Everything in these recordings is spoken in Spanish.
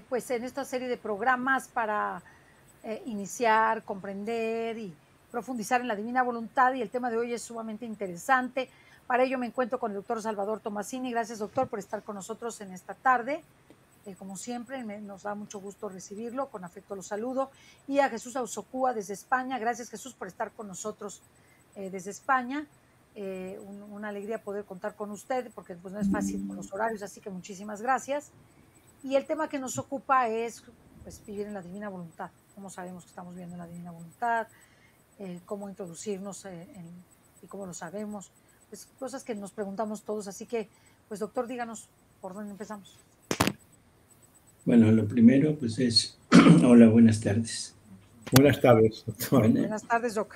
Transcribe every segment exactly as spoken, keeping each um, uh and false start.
pues en esta serie de programas para eh, iniciar, comprender y profundizar en la divina voluntad, y el tema de hoy es sumamente interesante. Para ello me encuentro con el doctor Salvador Tomasini. Gracias, doctor, por estar con nosotros en esta tarde. Eh, como siempre, me, nos da mucho gusto recibirlo, con afecto lo saludo. Y a Jesús Ausocúa desde España. Gracias, Jesús, por estar con nosotros eh, desde España. Eh, un, una alegría poder contar con usted, porque pues, no es fácil con los horarios, así que muchísimas gracias. Y el tema que nos ocupa es pues, vivir en la divina voluntad. ¿Cómo sabemos que estamos viviendo en la divina voluntad? Eh, ¿Cómo introducirnos eh, en, y cómo lo sabemos? Pues cosas que nos preguntamos todos. Así que, pues doctor, díganos por dónde empezamos. Bueno, lo primero pues es, hola, buenas tardes. Buenas tardes, doctor. Buenas, buenas tardes, doc.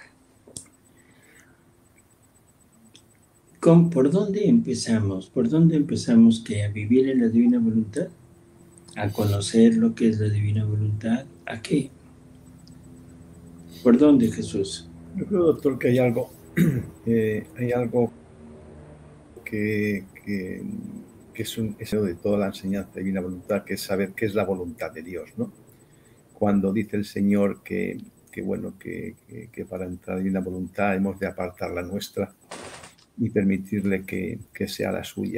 ¿Con, ¿Por dónde empezamos? ¿Por dónde empezamos que a vivir en la divina voluntad? ¿A conocer lo que es la divina voluntad? ¿A qué? ¿Por dónde, Jesús? Yo creo, doctor, que hay algo, eh, hay algo que, que, que es un eso de toda la enseñanza de divina voluntad, que es saber qué es la voluntad de Dios, ¿no? Cuando dice el Señor que, que bueno, que, que, que para entrar en la divina voluntad hemos de apartar la nuestra y permitirle que, que sea la suya.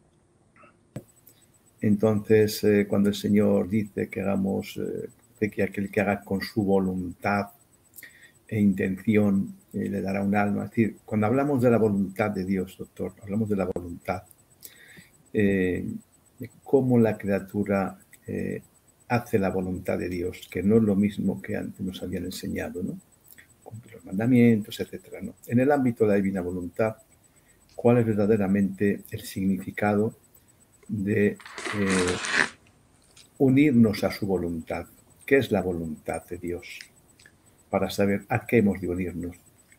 Entonces, eh, cuando el Señor dice que hagamos, eh, que aquel que haga con su voluntad e intención eh, le dará un alma. Es decir, cuando hablamos de la voluntad de Dios, doctor, hablamos de la voluntad, eh, de cómo la criatura eh, hace la voluntad de Dios, que no es lo mismo que antes nos habían enseñado, ¿no? Cumplir los mandamientos, etcétera, ¿no? En el ámbito de la divina voluntad, ¿cuál es verdaderamente el significado de eh, unirnos a su voluntad? ¿Qué es la voluntad de Dios? Para saber a qué hemos de unirnos.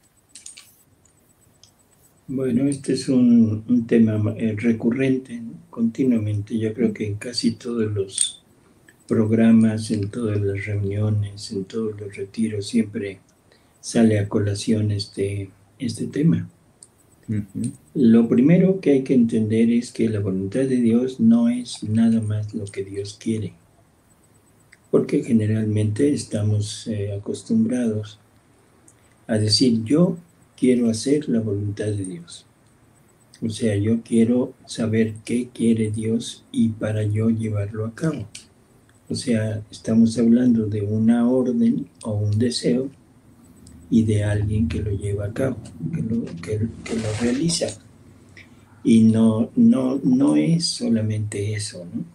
Bueno, este es un, un tema eh, recurrente, ¿no? Continuamente. Yo creo que en casi todos los programas, en todas las reuniones, en todos los retiros, siempre sale a colación este, este tema. Uh-huh. Lo primero que hay que entender es que la voluntad de Dios no es nada más lo que Dios quiere, porque generalmente estamos eh, acostumbrados a decir yo quiero hacer la voluntad de Dios. O sea, yo quiero saber qué quiere Dios y para yo llevarlo a cabo. O sea, estamos hablando de una orden o un deseo y de alguien que lo lleva a cabo, que lo, que, que lo realiza. Y no, no, no es solamente eso, ¿no?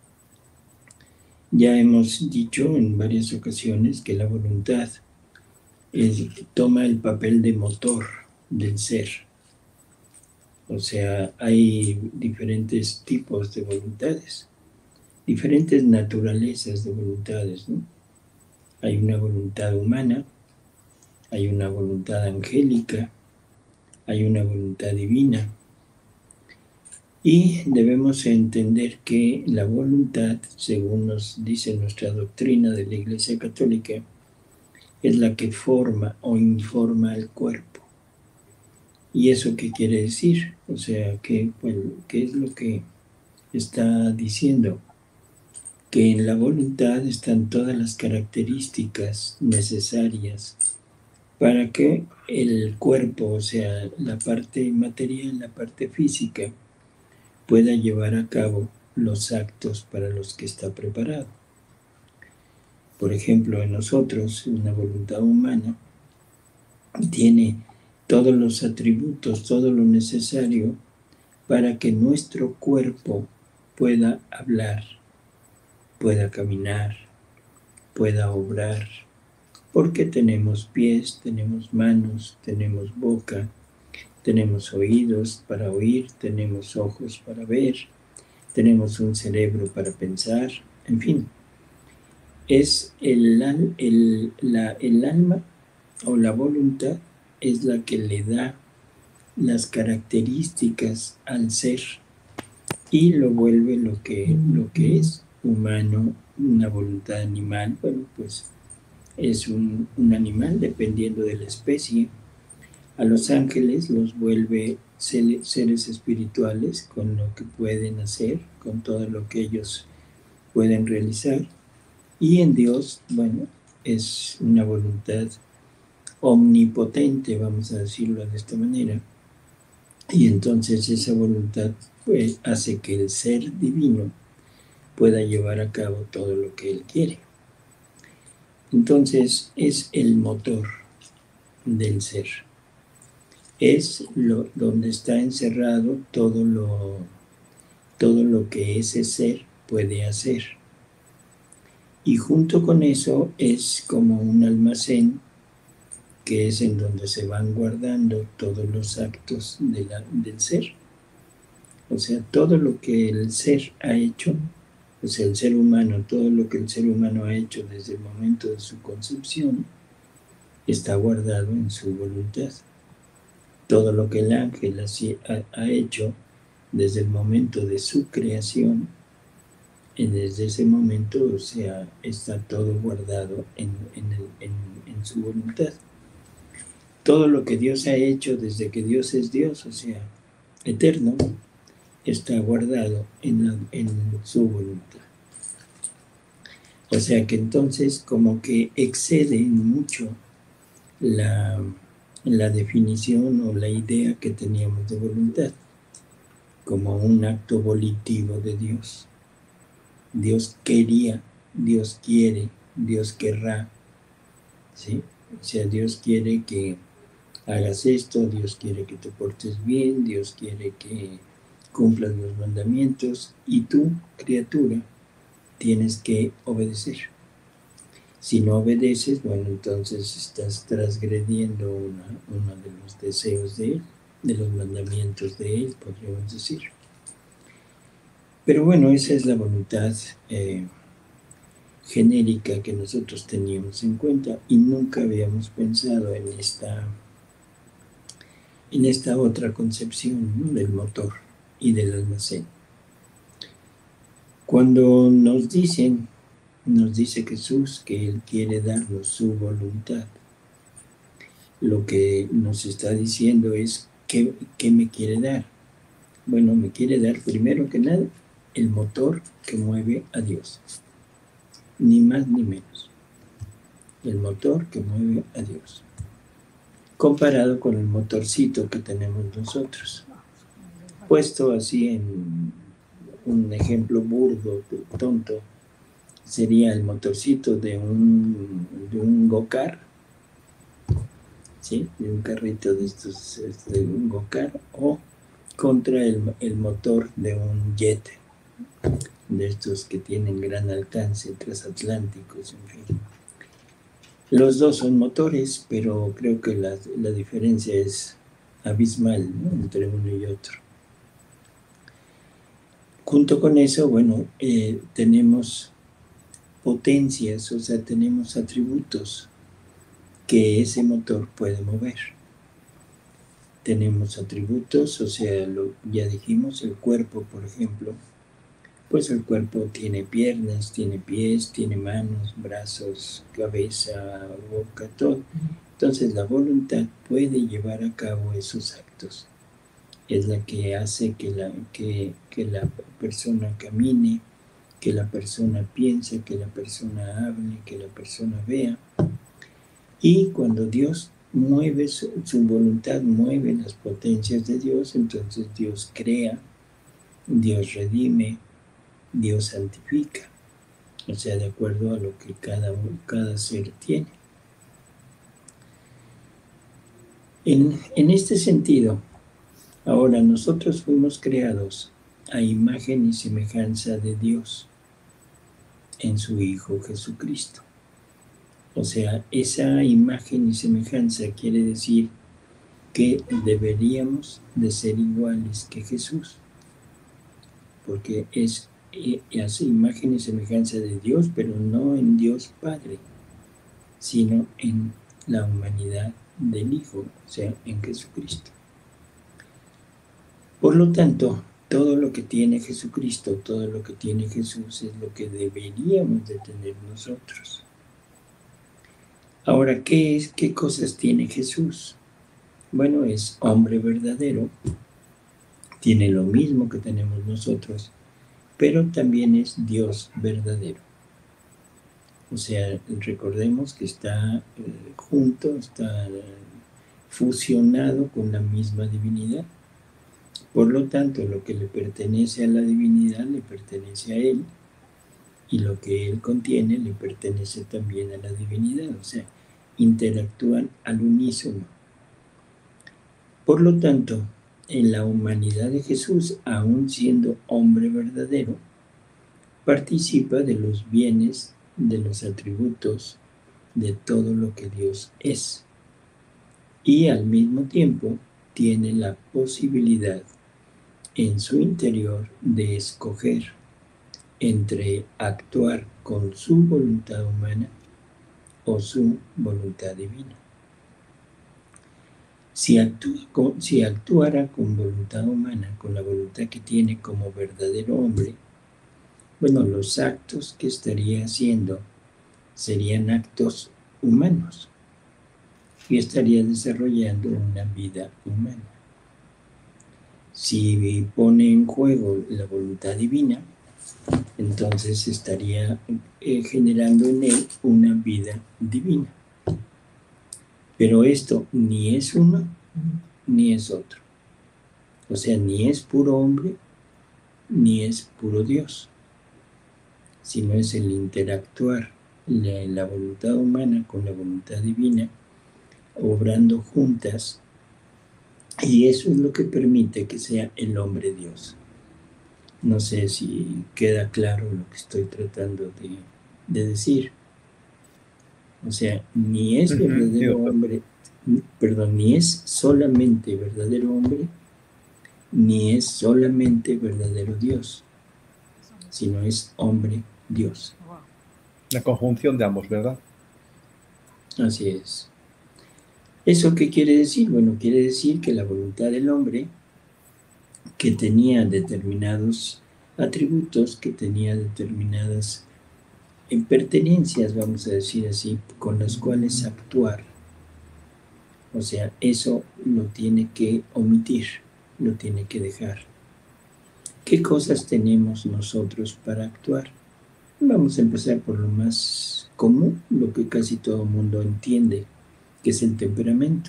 Ya hemos dicho en varias ocasiones que la voluntad es, toma el papel de motor del ser. O sea, hay diferentes tipos de voluntades, diferentes naturalezas de voluntades, ¿no? Hay una voluntad humana, hay una voluntad angélica, hay una voluntad divina. Y debemos entender que la voluntad, según nos dice nuestra doctrina de la Iglesia Católica, es la que forma o informa el cuerpo. ¿Y eso qué quiere decir? O sea, ¿qué, pues, ¿qué es lo que está diciendo? Que en la voluntad están todas las características necesarias para que el cuerpo, o sea, la parte material, la parte física, pueda llevar a cabo los actos para los que está preparado. Por ejemplo, en nosotros, una voluntad humana tiene todos los atributos, todo lo necesario para que nuestro cuerpo pueda hablar, pueda caminar, pueda obrar, porque tenemos pies, tenemos manos, tenemos boca, tenemos oídos para oír, tenemos ojos para ver, tenemos un cerebro para pensar, en fin. Es el, el, la, el alma o la voluntad es la que le da las características al ser y lo vuelve lo que, lo que es humano, una voluntad animal. Bueno, pues es un, un animal dependiendo de la especie. A los ángeles los vuelve seres espirituales con lo que pueden hacer, con todo lo que ellos pueden realizar. Y en Dios, bueno, es una voluntad omnipotente, vamos a decirlo de esta manera. Y entonces esa voluntad pues, hace que el ser divino pueda llevar a cabo todo lo que Él quiere. Entonces es el motor del ser. Es lo, donde está encerrado todo lo, todo lo que ese ser puede hacer. Y junto con eso es como un almacén que es en donde se van guardando todos los actos de la, del ser. O sea, todo lo que el ser ha hecho, o sea, el ser humano, todo lo que el ser humano ha hecho desde el momento de su concepción, está guardado en su voluntad. Todo lo que el ángel ha, ha hecho desde el momento de su creación, y desde ese momento, o sea, está todo guardado en, en, el, en, en su voluntad. Todo lo que Dios ha hecho desde que Dios es Dios, o sea, eterno, está guardado en, la, en su voluntad. O sea que entonces como que excede mucho la, la definición o la idea que teníamos de voluntad, como un acto volitivo de Dios. Dios quería, Dios quiere, Dios querrá, ¿sí? O sea, Dios quiere que hagas esto, Dios quiere que te portes bien, Dios quiere que cumplas los mandamientos y tú, criatura, tienes que obedecer. Si no obedeces, bueno, entonces estás transgrediendo una, uno de los deseos de Él, de los mandamientos de Él, podríamos decir. Pero bueno, esa es la voluntad eh, genérica que nosotros teníamos en cuenta y nunca habíamos pensado en esta, en esta otra concepción, ¿no?, del motor y del almacén. Cuando nos dicen, nos dice Jesús que Él quiere darnos su voluntad, lo que nos está diciendo es, ¿qué, qué me quiere dar? Bueno, me quiere dar primero que nada el motor que mueve a Dios, ni más ni menos, el motor que mueve a Dios, comparado con el motorcito que tenemos nosotros, puesto así en un ejemplo burdo, tonto, sería el motorcito de un, de un go-kart, ¿sí?, de un carrito de estos, de un go-kart, o contra el, el motor de un jet, de estos que tienen gran alcance, transatlánticos, en fin. Los dos son motores, pero creo que la, la diferencia es abismal, ¿no?, entre uno y otro. Junto con eso, bueno, eh, tenemos potencias, o sea, tenemos atributos que ese motor puede mover. Tenemos atributos, o sea, lo, ya dijimos, el cuerpo, por ejemplo, pues el cuerpo tiene piernas, tiene pies, tiene manos, brazos, cabeza, boca, todo. Entonces la voluntad puede llevar a cabo esos actos. Es la que hace que la, que, que la persona camine, que la persona piense, que la persona hable, que la persona vea. Y cuando Dios mueve su, su voluntad, mueve las potencias de Dios, entonces Dios crea, Dios redime, Dios santifica, o sea, de acuerdo a lo que cada, cada ser tiene. En, en este sentido, ahora nosotros fuimos creados a imagen y semejanza de Dios en su Hijo Jesucristo. O sea, esa imagen y semejanza quiere decir que deberíamos de ser iguales que Jesús, porque es hace imagen y semejanza de Dios, pero no en Dios Padre, sino en la humanidad del Hijo, o sea, en Jesucristo. Por lo tanto, todo lo que tiene Jesucristo, todo lo que tiene Jesús es lo que deberíamos de tener nosotros. Ahora, ¿qué es, qué cosas tiene Jesús? Bueno, es hombre verdadero, tiene lo mismo que tenemos nosotros, pero también es Dios verdadero. O sea, recordemos que está eh, junto, está eh, fusionado con la misma divinidad. Por lo tanto, lo que le pertenece a la divinidad le pertenece a Él, y lo que Él contiene le pertenece también a la divinidad. O sea, interactúan al unísono. Por lo tanto, en la humanidad de Jesús, aún siendo hombre verdadero, participa de los bienes, de los atributos, de todo lo que Dios es. Y al mismo tiempo tiene la posibilidad en su interior de escoger entre actuar con su voluntad humana o su voluntad divina. Si, actúa con, si actuara con voluntad humana, con la voluntad que tiene como verdadero hombre, bueno, los actos que estaría haciendo serían actos humanos y estaría desarrollando una vida humana. Si pone en juego la voluntad divina, entonces estaría eh, generando en él una vida divina. Pero esto ni es uno ni es otro. O sea, ni es puro hombre ni es puro Dios, sino es el interactuar la, la voluntad humana con la voluntad divina, obrando juntas, y eso es lo que permite que sea el hombre Dios. No sé si queda claro lo que estoy tratando de, de decir. O sea, ni es verdadero hombre, perdón, ni es solamente verdadero hombre, ni es solamente verdadero Dios, sino es hombre Dios. La conjunción de ambos, ¿verdad? Así es. ¿Eso qué quiere decir? Bueno, quiere decir que la voluntad del hombre, que tenía determinados atributos, que tenía determinadas pertenencias, vamos a decir así, con las cuales actuar, o sea, eso lo tiene que omitir, lo tiene que dejar. ¿Qué cosas tenemos nosotros para actuar? Vamos a empezar por lo más común, lo que casi todo el mundo entiende, que es el temperamento.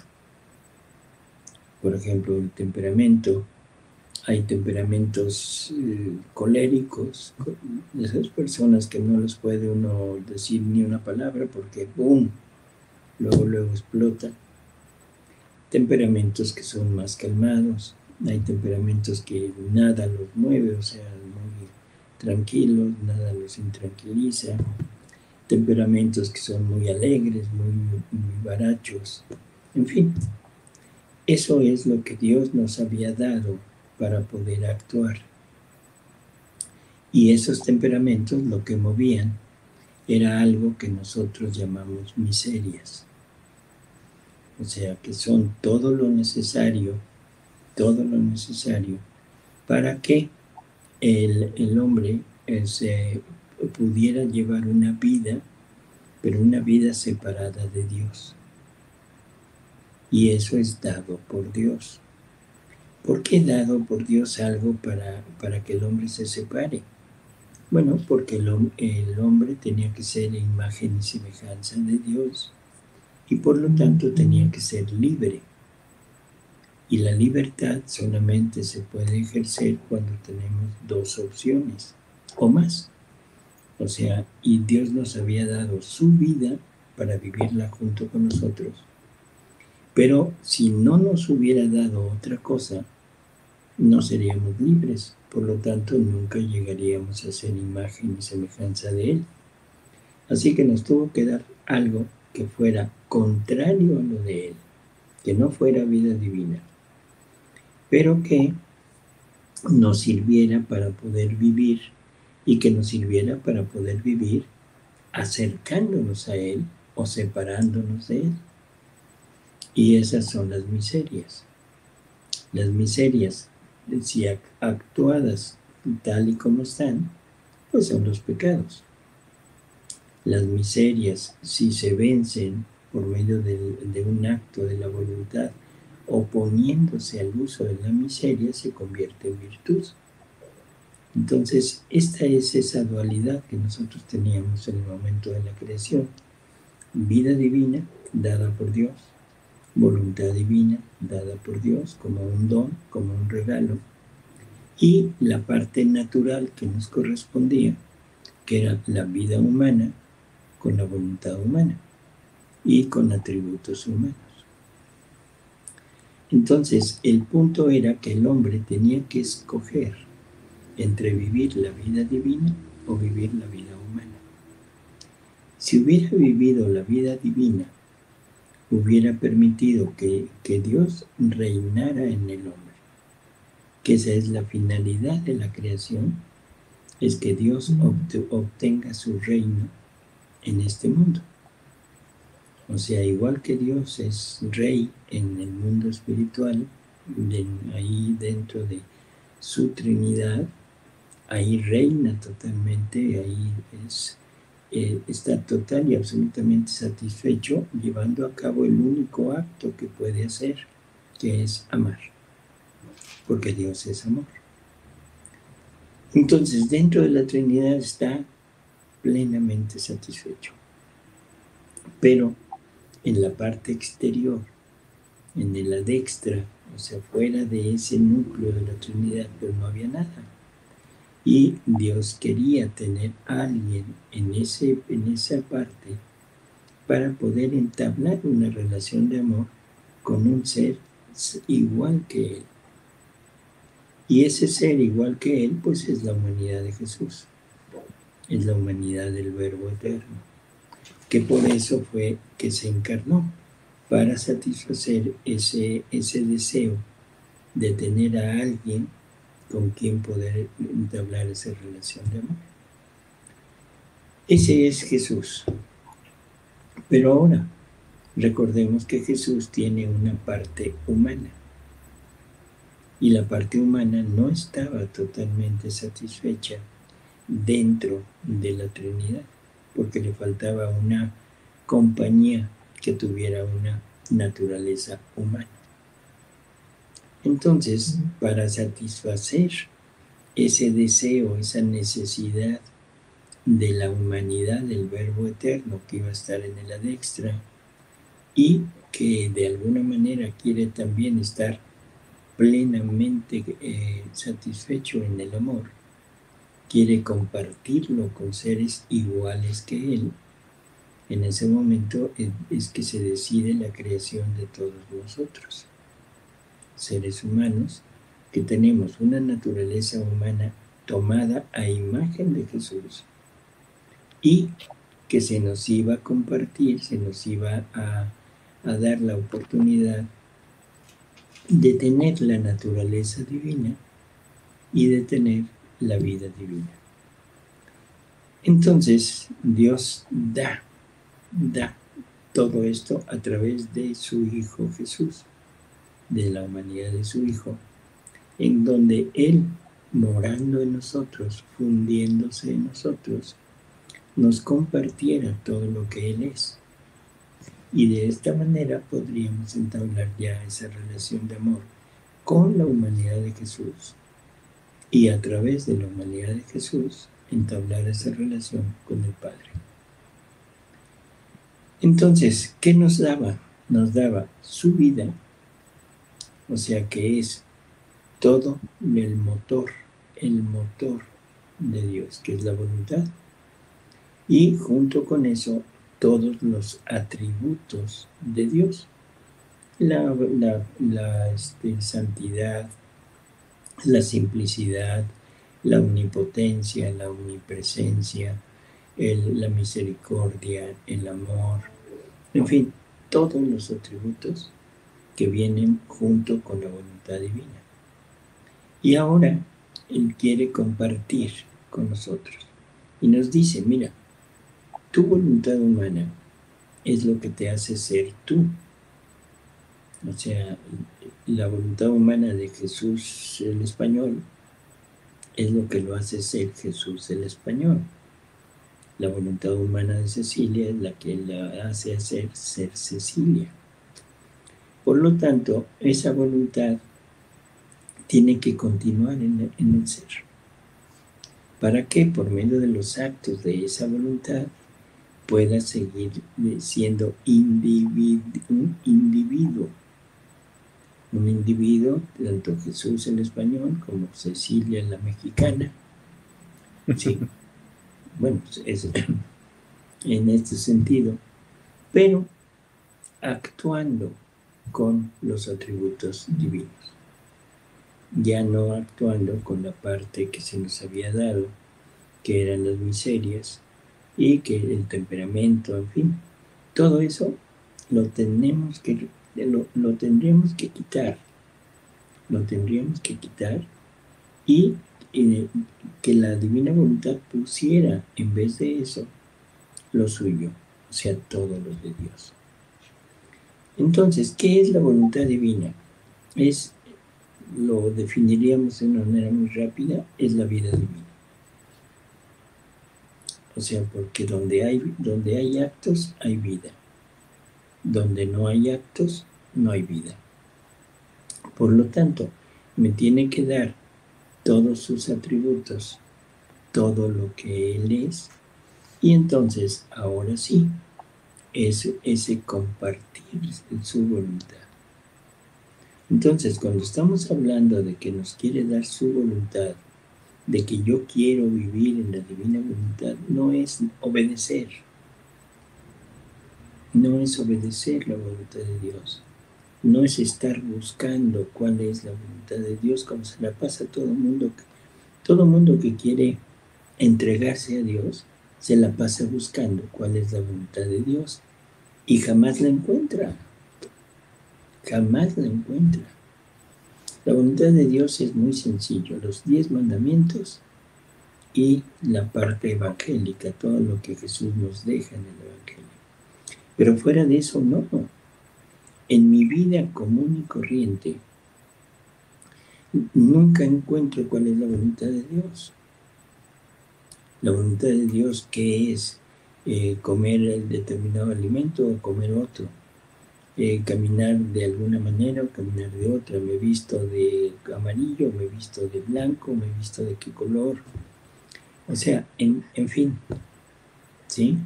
Por ejemplo, el temperamento, hay temperamentos eh, coléricos, esas personas que no les puede uno decir ni una palabra porque ¡boom!, luego luego explota. Temperamentos que son más calmados, hay temperamentos que nada los mueve, o sea, muy tranquilos, nada los intranquiliza. Temperamentos que son muy alegres, muy, muy barachos, en fin. Eso es lo que Dios nos había dado para poder actuar. Y esos temperamentos lo que movían era algo que nosotros llamamos miserias. O sea, que son todo lo necesario, todo lo necesario para que el, el hombre eh, se pudiera llevar una vida, pero una vida separada de Dios. Y eso es dado por Dios. ¿Por qué dado por Dios algo para, para que el hombre se separe? Bueno, porque el, el hombre tenía que ser imagen y semejanza de Dios y por lo tanto tenía que ser libre. Y la libertad solamente se puede ejercer cuando tenemos dos opciones o más. O sea, y Dios nos había dado su vida para vivirla junto con nosotros. Pero si no nos hubiera dado otra cosa, no seríamos libres. Por lo tanto, nunca llegaríamos a ser imagen y semejanza de Él. Así que nos tuvo que dar algo que fuera contrario a lo de Él, que no fuera vida divina, pero que nos sirviera para poder vivir y que nos sirviera para poder vivir acercándonos a Él o separándonos de Él. Y esas son las miserias. Las miserias, si actuadas tal y como están, pues son los pecados. Las miserias, si se vencen por medio de, de un acto de la voluntad, oponiéndose al uso de la miseria, se convierte en virtud. Entonces, esta es esa dualidad que nosotros teníamos en el momento de la creación. Vida divina dada por Dios, voluntad divina dada por Dios como un don, como un regalo, y la parte natural que nos correspondía, que era la vida humana con la voluntad humana y con atributos humanos. Entonces, el punto era que el hombre tenía que escoger entre vivir la vida divina o vivir la vida humana. Si hubiera vivido la vida divina, hubiera permitido que, que Dios reinara en el hombre, que esa es la finalidad de la creación, es que Dios obtenga su reino en este mundo. O sea, igual que Dios es rey en el mundo espiritual, de, ahí dentro de su Trinidad, ahí reina totalmente, ahí es, eh, está total y absolutamente satisfecho, llevando a cabo el único acto que puede hacer, que es amar, porque Dios es amor. Entonces, dentro de la Trinidad está plenamente satisfecho. Pero en la parte exterior, en el adextra, o sea, fuera de ese núcleo de la Trinidad, pero no había nada. Y Dios quería tener a alguien en, ese, en esa parte para poder entablar una relación de amor con un ser igual que Él. Y ese ser igual que Él, pues es la humanidad de Jesús. Es la humanidad del Verbo Eterno, que por eso fue que se encarnó, para satisfacer ese, ese deseo de tener a alguien con quien poder entablar esa relación de amor. Ese es Jesús. Pero ahora, recordemos que Jesús tiene una parte humana. Y la parte humana no estaba totalmente satisfecha dentro de la Trinidad, porque le faltaba una compañía que tuviera una naturaleza humana. Entonces, para satisfacer ese deseo, esa necesidad de la humanidad del Verbo Eterno que iba a estar en el adextra y que de alguna manera quiere también estar plenamente eh, satisfecho en el amor, quiere compartirlo con seres iguales que él, en ese momento es, es que se decide la creación de todos nosotros, seres humanos, que tenemos una naturaleza humana tomada a imagen de Jesús y que se nos iba a compartir, se nos iba a, a dar la oportunidad de tener la naturaleza divina y de tener la vida divina. Entonces, Dios da, da todo esto a través de su Hijo Jesús, de la humanidad de su Hijo, en donde Él, morando en nosotros, fundiéndose en nosotros, nos compartiera todo lo que Él es. Y de esta manera podríamos entablar ya esa relación de amor con la humanidad de Jesús y a través de la humanidad de Jesús entablar esa relación con el Padre. Entonces, ¿qué nos daba? Nos daba su vida, o sea que es todo el motor, el motor de Dios, que es la voluntad, y junto con eso todos los atributos de Dios, la, la, la este, santidad, la simplicidad, la omnipotencia, la omnipresencia, el, la misericordia, el amor, en fin, todos los atributos que vienen junto con la voluntad divina. Y ahora Él quiere compartir con nosotros y nos dice, mira, tu voluntad humana es lo que te hace ser tú. O sea, la voluntad humana de Jesús el español es lo que lo hace ser Jesús el español. La voluntad humana de Cecilia es la que la hace hacer ser Cecilia. Por lo tanto, esa voluntad tiene que continuar en, en el ser. para que por medio de los actos de esa voluntad pueda seguir siendo individu un individuo. Un individuo, tanto Jesús el español como Cecilia la mexicana. Sí, bueno, es en este sentido, pero actuando con los atributos divinos, ya no actuando con la parte que se nos había dado, que eran las miserias, y que el temperamento, en fin, todo eso lo tenemos que, lo, lo tendríamos que quitar, lo tendríamos que quitar y eh, que la divina voluntad pusiera en vez de eso lo suyo, o sea, todo lo de Dios. Entonces, ¿qué es la voluntad divina? Es, lo definiríamos de una manera muy rápida, es la vida divina. O sea, porque donde hay, donde hay actos, hay vida. Donde no hay actos, no hay vida. Por lo tanto, me tiene que dar todos sus atributos, todo lo que Él es, y entonces, ahora sí, es ese compartir su voluntad. Entonces, cuando estamos hablando de que nos quiere dar su voluntad, de que yo quiero vivir en la divina voluntad, no es obedecer. No es obedecer la voluntad de Dios. No es estar buscando cuál es la voluntad de Dios, como se la pasa a todo mundo. Todo mundo que quiere entregarse a Dios, se la pasa buscando cuál es la voluntad de Dios. Y jamás la encuentra. Jamás la encuentra. La voluntad de Dios es muy sencillo, los diez mandamientos y la parte evangélica, todo lo que Jesús nos deja en el Evangelio. Pero fuera de eso, no. En mi vida común y corriente, nunca encuentro cuál es la voluntad de Dios. La voluntad de Dios, ¿qué es? Eh, comer el determinado alimento o comer otro. Eh, caminar de alguna manera o caminar de otra, me he visto de amarillo, me he visto de blanco, me he visto de qué color, o sea, en, en fin, ¿sí?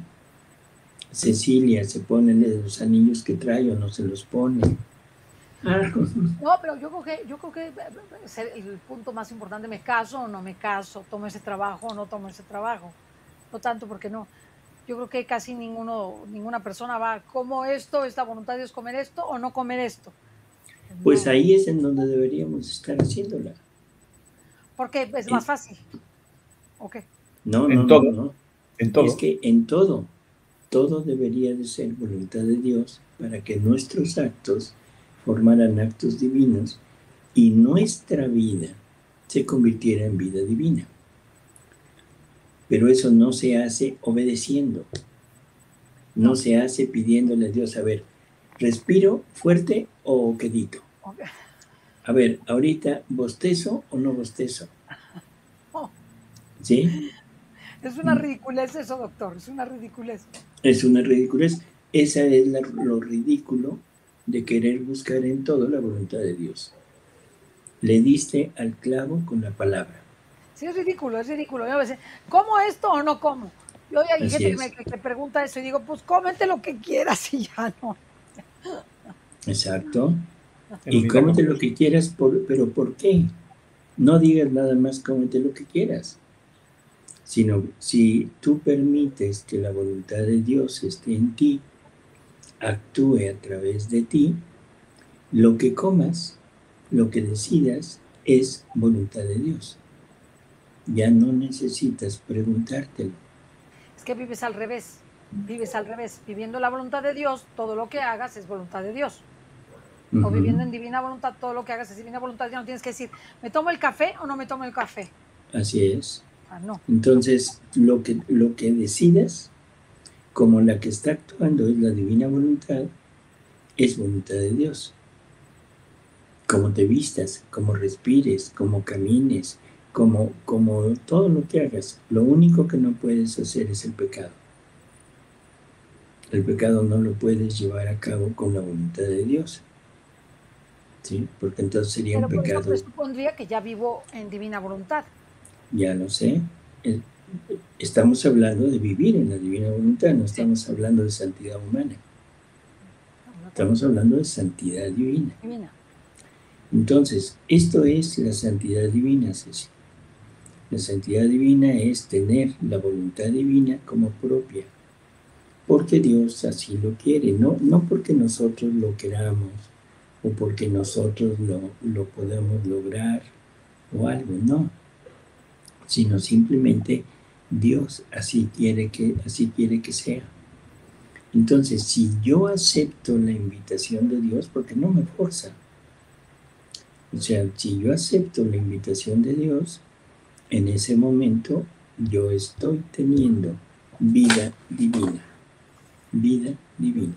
Cecilia se pone los anillos que trae o no se los pone. No, pero yo creo que, yo creo que es el punto más importante, me caso o no me caso, tomo ese trabajo o no tomo ese trabajo, no tanto porque no. Yo creo que casi ninguno, ninguna persona va, como esto, esta voluntad de Dios, comer esto o no comer esto. No. Pues ahí es en donde deberíamos estar haciéndola. Porque es más fácil. ¿Ok? No, no, en todo, no, no. En todo. Es que en todo, todo debería de ser voluntad de Dios para que nuestros actos formaran actos divinos y nuestra vida se convirtiera en vida divina. Pero eso no se hace obedeciendo. No se hace pidiéndole a Dios, a ver, ¿respiro fuerte o quedito? Okay. A ver, ahorita, ¿bostezo o no bostezo? Oh. ¿Sí? Es una ridiculez eso, doctor, es una ridiculez. Es una ridiculez. Esa es la, lo ridículo de querer buscar en todo la voluntad de Dios. Le diste al clavo con la palabra. Sí, es ridículo, es ridículo. Yo a veces, ¿como esto o no como? Yo ya hay Así gente es. que me, que me pregunta eso y digo, pues cómete lo que quieras y ya no. Exacto. Y cómete lo que quieras, por, pero ¿por qué? No digas nada más cómete lo que quieras, sino si tú permites que la voluntad de Dios esté en ti, actúe a través de ti, lo que comas, lo que decidas, es voluntad de Dios. Ya no necesitas preguntártelo. Es que vives al revés, vives al revés. Viviendo la voluntad de Dios, todo lo que hagas es voluntad de Dios. Uh-huh. O viviendo en divina voluntad, todo lo que hagas es divina voluntad. Ya no tienes que decir, ¿me tomo el café o no me tomo el café? Así es. Ah, no. Entonces, lo que, lo que decidas, como la que está actuando es la divina voluntad, es voluntad de Dios. Como te vistas, como respires, como camines, como, como todo lo que hagas, lo único que no puedes hacer es el pecado. El pecado no lo puedes llevar a cabo con la voluntad de Dios. ¿Sí? Porque entonces sería Pero un pecado. Pero eso presupondría que ya vivo en divina voluntad. Ya lo sé. eh, estamos hablando de vivir en la divina voluntad, no estamos hablando de santidad humana. Estamos hablando de santidad divina. Divina. Entonces, esto es la santidad divina, Ceci. La santidad divina es tener la voluntad divina como propia, porque Dios así lo quiere, no, no porque nosotros lo queramos o porque nosotros lo, lo podamos lograr o algo, no, sino simplemente Dios así quiere que, así quiere que sea. Entonces, si yo acepto la invitación de Dios, porque no me forza, o sea, si yo acepto la invitación de Dios, en ese momento yo estoy teniendo vida divina, vida divina.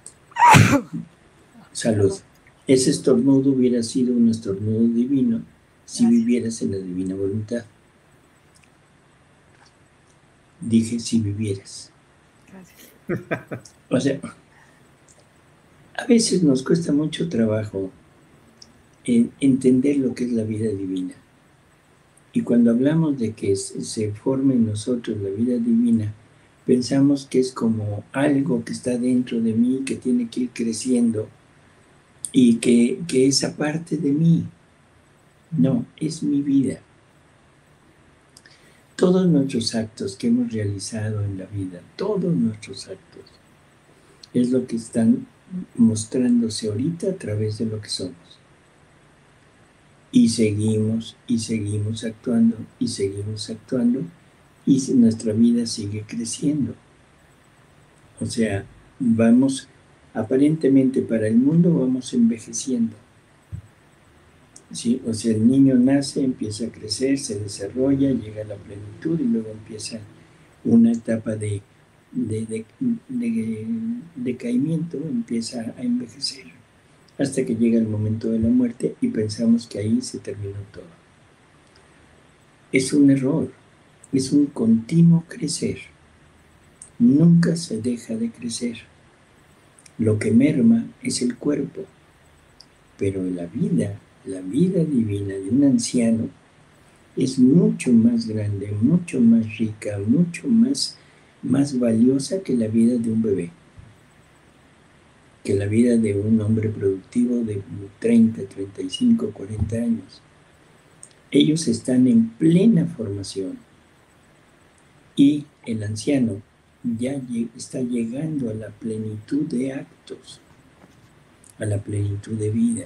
Salud. Ese estornudo hubiera sido un estornudo divino si vivieras en la divina voluntad. Dije si vivieras. Gracias. O sea, a veces nos cuesta mucho trabajo en entender lo que es la vida divina. Y cuando hablamos de que se forme en nosotros la vida divina, pensamos que es como algo que está dentro de mí, que tiene que ir creciendo y que, que es aparte de mí. No, es mi vida. Todos nuestros actos que hemos realizado en la vida, todos nuestros actos, es lo que están mostrándose ahorita a través de lo que somos. Y seguimos, y seguimos actuando, y seguimos actuando, y nuestra vida sigue creciendo. O sea, vamos, aparentemente para el mundo vamos envejeciendo. ¿Sí? O sea, el niño nace, empieza a crecer, se desarrolla, llega a la plenitud y luego empieza una etapa de, de, de, de, de caimiento, empieza a envejecer, hasta que llega el momento de la muerte y pensamos que ahí se terminó todo. Es un error, es un continuo crecer. Nunca se deja de crecer. Lo que merma es el cuerpo, pero la vida, la vida divina de un anciano es mucho más grande, mucho más rica, mucho más, más valiosa que la vida de un bebé, que la vida de un hombre productivo de treinta, treinta y cinco, cuarenta años. Ellos están en plena formación y el anciano ya está llegando a la plenitud de actos, a la plenitud de vida.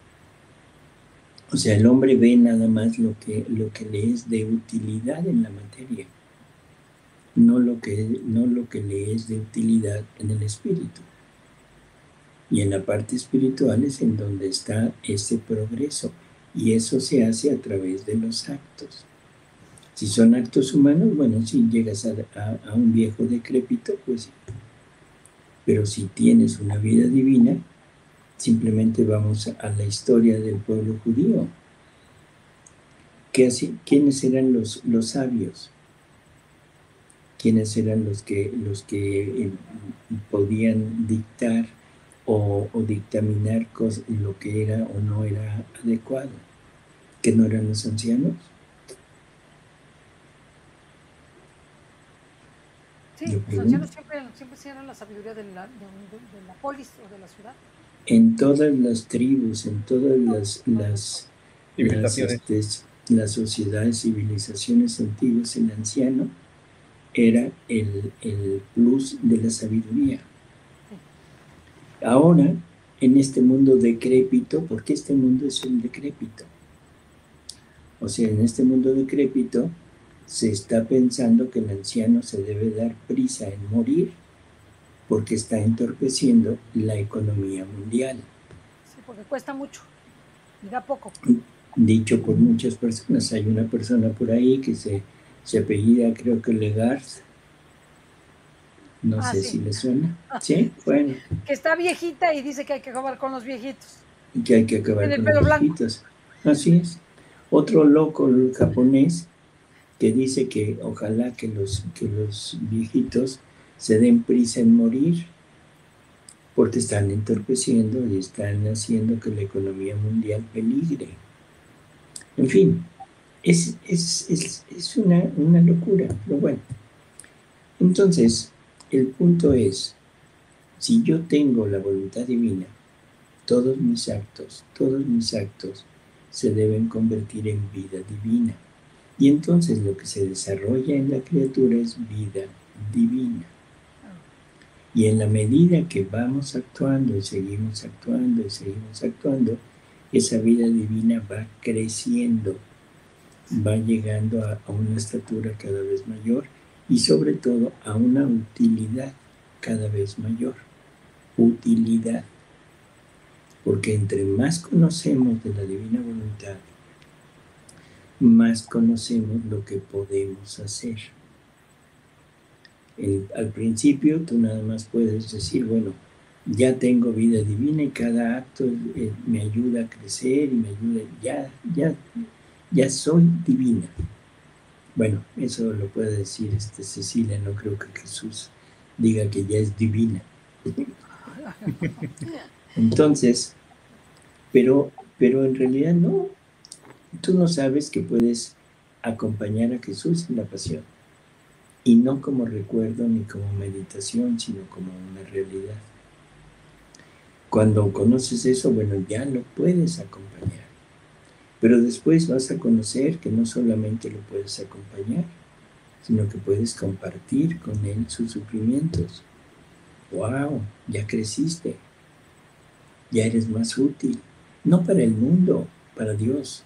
O sea, el hombre ve nada más lo que, lo que le es de utilidad en la materia, no lo que, no lo que le es de utilidad en el espíritu. Y en la parte espiritual es en donde está ese progreso, y eso se hace a través de los actos. Si son actos humanos, bueno, si llegas a, a, a un viejo decrépito, pues sí. Pero si tienes una vida divina, simplemente vamos a la historia del pueblo judío. ¿Qué así? ¿Quiénes eran los, los sabios? ¿Quiénes eran los que, los que eh, podían dictar o, o dictaminar cosas, lo que era o no era adecuado? ¿Que no eran los ancianos? Sí, los ancianos siempre, siempre eran la sabiduría de la, de, de la polis o de la ciudad. En todas las tribus, en todas las, las, las, este, las sociedades, civilizaciones antiguas, el anciano era el, el plus de la sabiduría. Ahora, en este mundo decrépito, porque este mundo es un decrépito, o sea, en este mundo decrépito se está pensando que el anciano se debe dar prisa en morir porque está entorpeciendo la economía mundial. Sí, porque cuesta mucho y da poco. Dicho por muchas personas, hay una persona por ahí que se, se apellida, creo que Legars, no ah, sé sí. si le suena. Sí, bueno. Que está viejita y dice que hay que acabar con los viejitos. Que hay que acabar con los viejitos. Así es. Otro loco japonés que dice que ojalá que los, que los viejitos se den prisa en morir porque están entorpeciendo y están haciendo que la economía mundial peligre. En fin, es, es, es, es una, una locura, pero bueno. Entonces, el punto es, si yo tengo la voluntad divina, todos mis actos, todos mis actos se deben convertir en vida divina. Y entonces lo que se desarrolla en la criatura es vida divina. Y en la medida que vamos actuando y seguimos actuando y seguimos actuando, esa vida divina va creciendo, va llegando a, a una estatura cada vez mayor y sobre todo a una utilidad cada vez mayor. Utilidad. Porque entre más conocemos de la divina voluntad, más conocemos lo que podemos hacer. El, al principio tú nada más puedes decir, bueno, ya tengo vida divina y cada acto eh, me ayuda a crecer y me ayuda, ya, ya, ya soy divina. Bueno, eso lo puede decir este, Cecilia, no creo que Jesús diga que ya es divina. Entonces, pero, pero en realidad no, tú no sabes que puedes acompañar a Jesús en la pasión. Y no como recuerdo ni como meditación, sino como una realidad. Cuando conoces eso, bueno, ya lo puedes acompañar. Pero después vas a conocer que no solamente lo puedes acompañar, sino que puedes compartir con él sus sufrimientos. ¡Wow! Ya creciste. Ya eres más útil. No para el mundo, para Dios.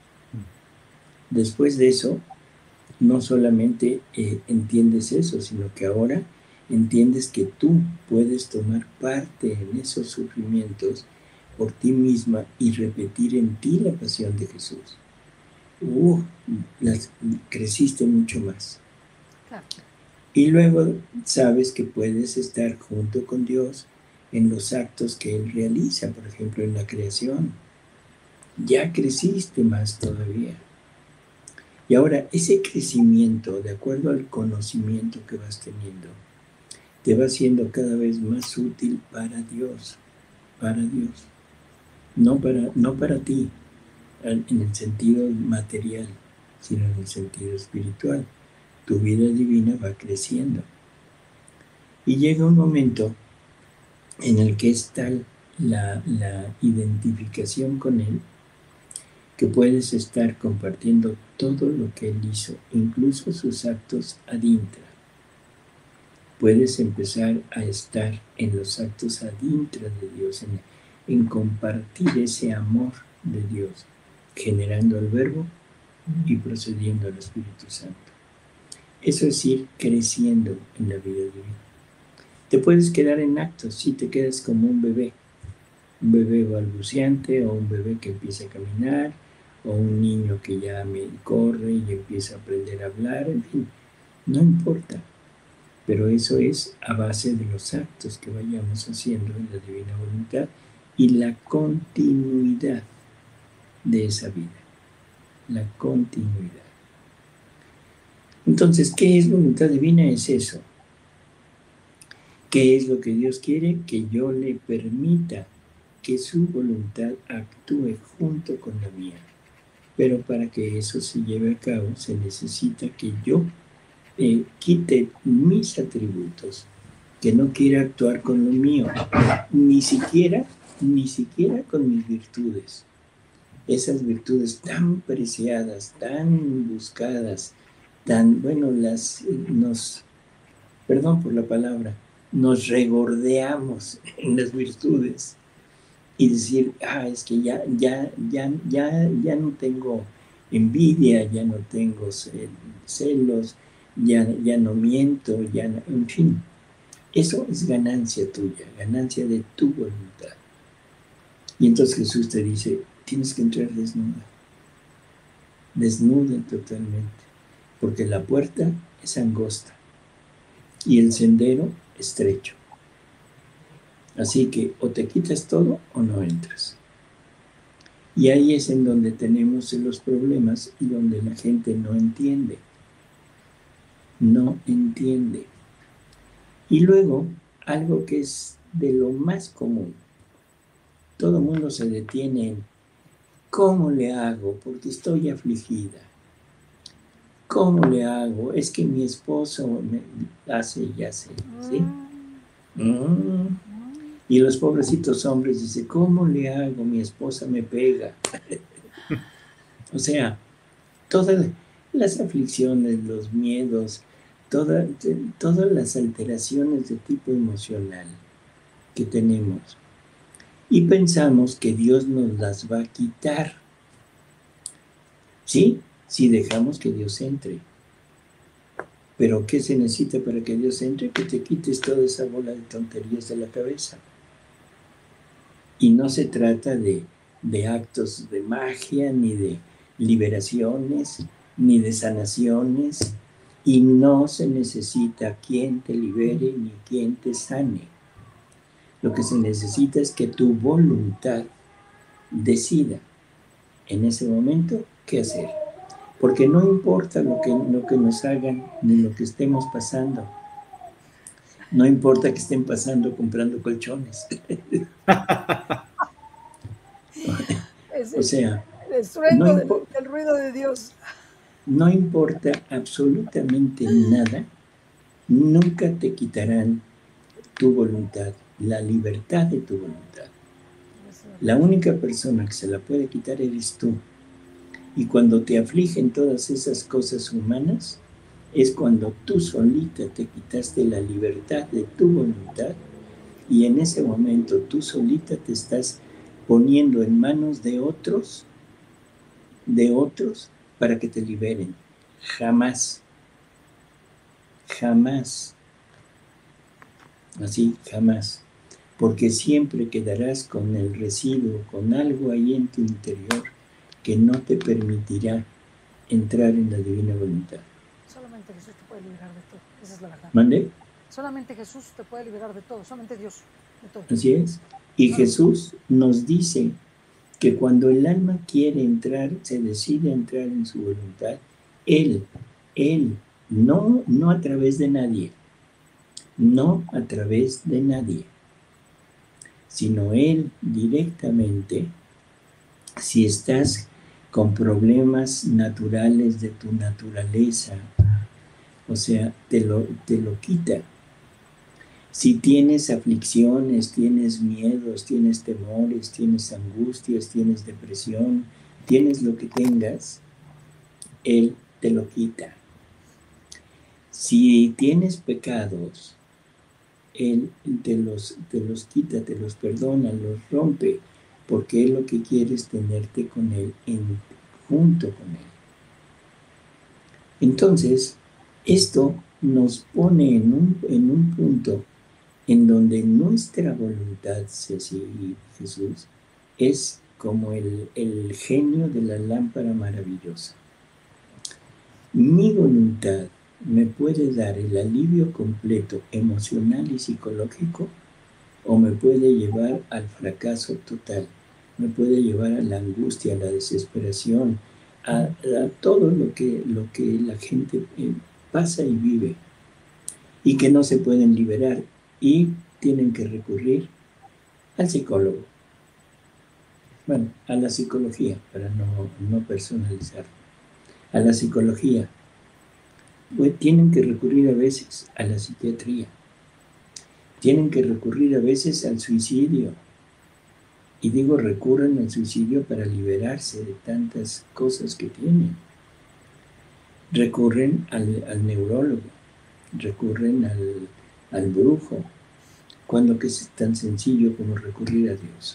Después de eso, no solamente eh, entiendes eso, sino que ahora entiendes que tú puedes tomar parte en esos sufrimientos por ti misma y repetir en ti la pasión de Jesús. Uh, las, creciste mucho más. Claro. Y luego sabes que puedes estar junto con Dios en los actos que Él realiza, por ejemplo, en la creación. Ya creciste más todavía. Y ahora, ese crecimiento, de acuerdo al conocimiento que vas teniendo, te va siendo cada vez más útil para Dios, para Dios. No para, no para ti, en el sentido material, sino en el sentido espiritual. Tu vida divina va creciendo. Y llega un momento en el que es tal la, la identificación con Él, que puedes estar compartiendo todo lo que Él hizo, incluso sus actos ad intra. Puedes empezar a estar en los actos ad intra de Dios, en, en compartir ese amor de Dios, generando el Verbo y procediendo al Espíritu Santo. Eso es ir creciendo en la vida divina. Te puedes quedar en actos, si te quedas como un bebé, un bebé balbuceante o un bebé que empieza a caminar, o un niño que ya me corre y empieza a aprender a hablar, en fin, no importa. Pero eso es a base de los actos que vayamos haciendo en la divina voluntad y la continuidad de esa vida, la continuidad. Entonces, ¿qué es voluntad divina? Es eso. ¿Qué es lo que Dios quiere? Que yo le permita que su voluntad actúe junto con la mía. Pero para que eso se lleve a cabo, se necesita que yo eh, quite mis atributos, que no quiera actuar con lo mío, ni siquiera, ni siquiera con mis virtudes. Esas virtudes tan preciadas, tan buscadas, tan, bueno, las nos, perdón por la palabra, nos regordeamos en las virtudes y decir, ah, es que ya, ya, ya, ya, ya no tengo envidia, ya no tengo celos, ya, ya no miento, ya no, en fin. Eso es ganancia tuya, ganancia de tu voluntad. Y entonces Jesús te dice, tienes que entrar desnuda, desnuda totalmente, porque la puerta es angosta y el sendero estrecho. Así que o te quitas todo o no entras. Y ahí es en donde tenemos los problemas y donde la gente no entiende. No entiende. Y luego, algo que es de lo más común. Todo el mundo se detiene en ¿cómo le hago? Porque estoy afligida. ¿Cómo le hago? Es que mi esposo me hace y hace, ¿sí? Mm. Y los pobrecitos hombres dicen, ¿cómo le hago? Mi esposa me pega. O sea, todas las aflicciones, los miedos, toda, todas las alteraciones de tipo emocional que tenemos. Y pensamos que Dios nos las va a quitar. Sí, si dejamos que Dios entre. Pero ¿qué se necesita para que Dios entre? Que te quites toda esa bola de tonterías de la cabeza. Y no se trata de, de actos de magia, ni de liberaciones, ni de sanaciones. Y no se necesita quien te libere ni quien te sane. Lo que se necesita es que tu voluntad decida en ese momento qué hacer. Porque no importa lo que, lo que nos hagan ni lo que estemos pasando. No importa que estén pasando comprando colchones. O sea, el estruendo no del, del ruido de Dios. No importa absolutamente nada, nunca te quitarán tu voluntad, la libertad de tu voluntad. La única persona que se la puede quitar eres tú. Y cuando te afligen todas esas cosas humanas, es cuando tú solita te quitaste la libertad de tu voluntad y en ese momento tú solita te estás poniendo en manos de otros, de otros, para que te liberen. Jamás, jamás, así, jamás, porque siempre quedarás con el residuo, con algo ahí en tu interior que no te permitirá entrar en la divina voluntad. Solamente Jesús te puede liberar de todo, esa es la verdad. ¿Mande? Solamente Jesús te puede liberar de todo, solamente Dios, de todo. Así es. Y Jesús nos dice que cuando el alma quiere entrar, se decide entrar en su voluntad, Él, Él, no, no a través de nadie, no a través de nadie, sino Él directamente, si estás con problemas naturales de tu naturaleza, o sea, te lo, te lo quita. Si tienes aflicciones, tienes miedos, tienes temores, tienes angustias, tienes depresión, tienes lo que tengas, Él te lo quita. Si tienes pecados, Él te los, te los quita, te los perdona, los rompe, porque Él lo que quiere es tenerte con Él, en, junto con Él. Entonces, esto nos pone en un, en un punto en donde nuestra voluntad, Ceci, Jesús, es como el, el genio de la lámpara maravillosa. Mi voluntad me puede dar el alivio completo emocional y psicológico o me puede llevar al fracaso total, me puede llevar a la angustia, a la desesperación, a, a todo lo que, lo que la gente eh, pasa y vive y que no se pueden liberar y tienen que recurrir al psicólogo. Bueno, a la psicología, para no, no personalizar. A la psicología. Pues tienen que recurrir a veces a la psiquiatría. Tienen que recurrir a veces al suicidio. Y digo, recurren al suicidio para liberarse de tantas cosas que tienen. Recurren al, al neurólogo. Recurren al, al brujo. Cuando que es tan sencillo como recurrir a Dios.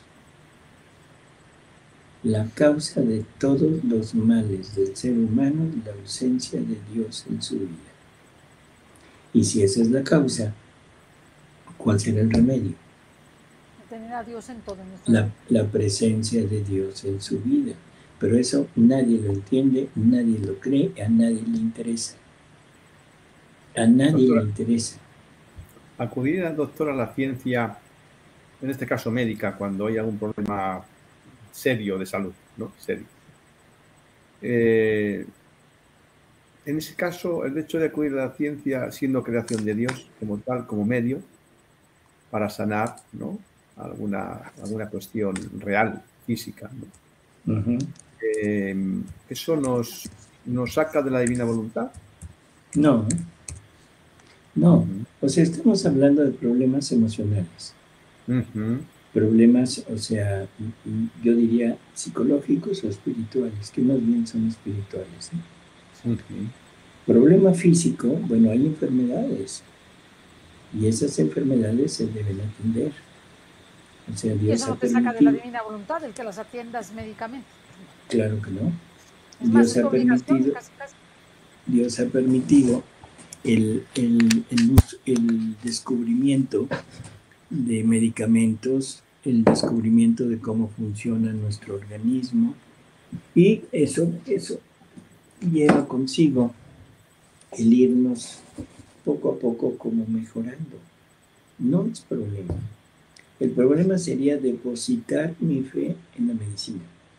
La causa de todos los males del ser humano es la ausencia de Dios en su vida. Y si esa es la causa, ¿cuál será el remedio? Tener a Dios en todo nuestro la, la presencia de Dios en su vida. Pero eso nadie lo entiende, nadie lo cree, a nadie le interesa. A nadie Doctora, le interesa. Acudir al doctor a la ciencia, en este caso médica, cuando hay algún problema serio de salud, ¿no? Serio. Eh, en ese caso, el hecho de acudir a la ciencia siendo creación de Dios como tal, como medio, para sanar, ¿no? alguna, alguna cuestión real, física, ¿no? Uh-huh. Eh, eso nos, nos saca de la divina voluntad? No, no. O sea, estamos hablando de problemas emocionales. Uh-huh. Problemas, o sea, yo diría psicológicos o espirituales, que más bien son espirituales. ¿eh? Uh-huh. Problema físico, bueno, hay enfermedades y esas enfermedades se deben atender. O sea, Dios y eso no ha te saca de permitido, la divina voluntad, el que las atiendas médicamente. claro que no. Es más, Dios es tu ha obligación, permitido, casi, casi. Dios ha permitido el, el, el, el descubrimiento de medicamentos, el descubrimiento de cómo funciona nuestro organismo, y eso, eso lleva consigo el irnos poco a poco como mejorando. No es problema. El problema sería depositar mi fe en la medicina,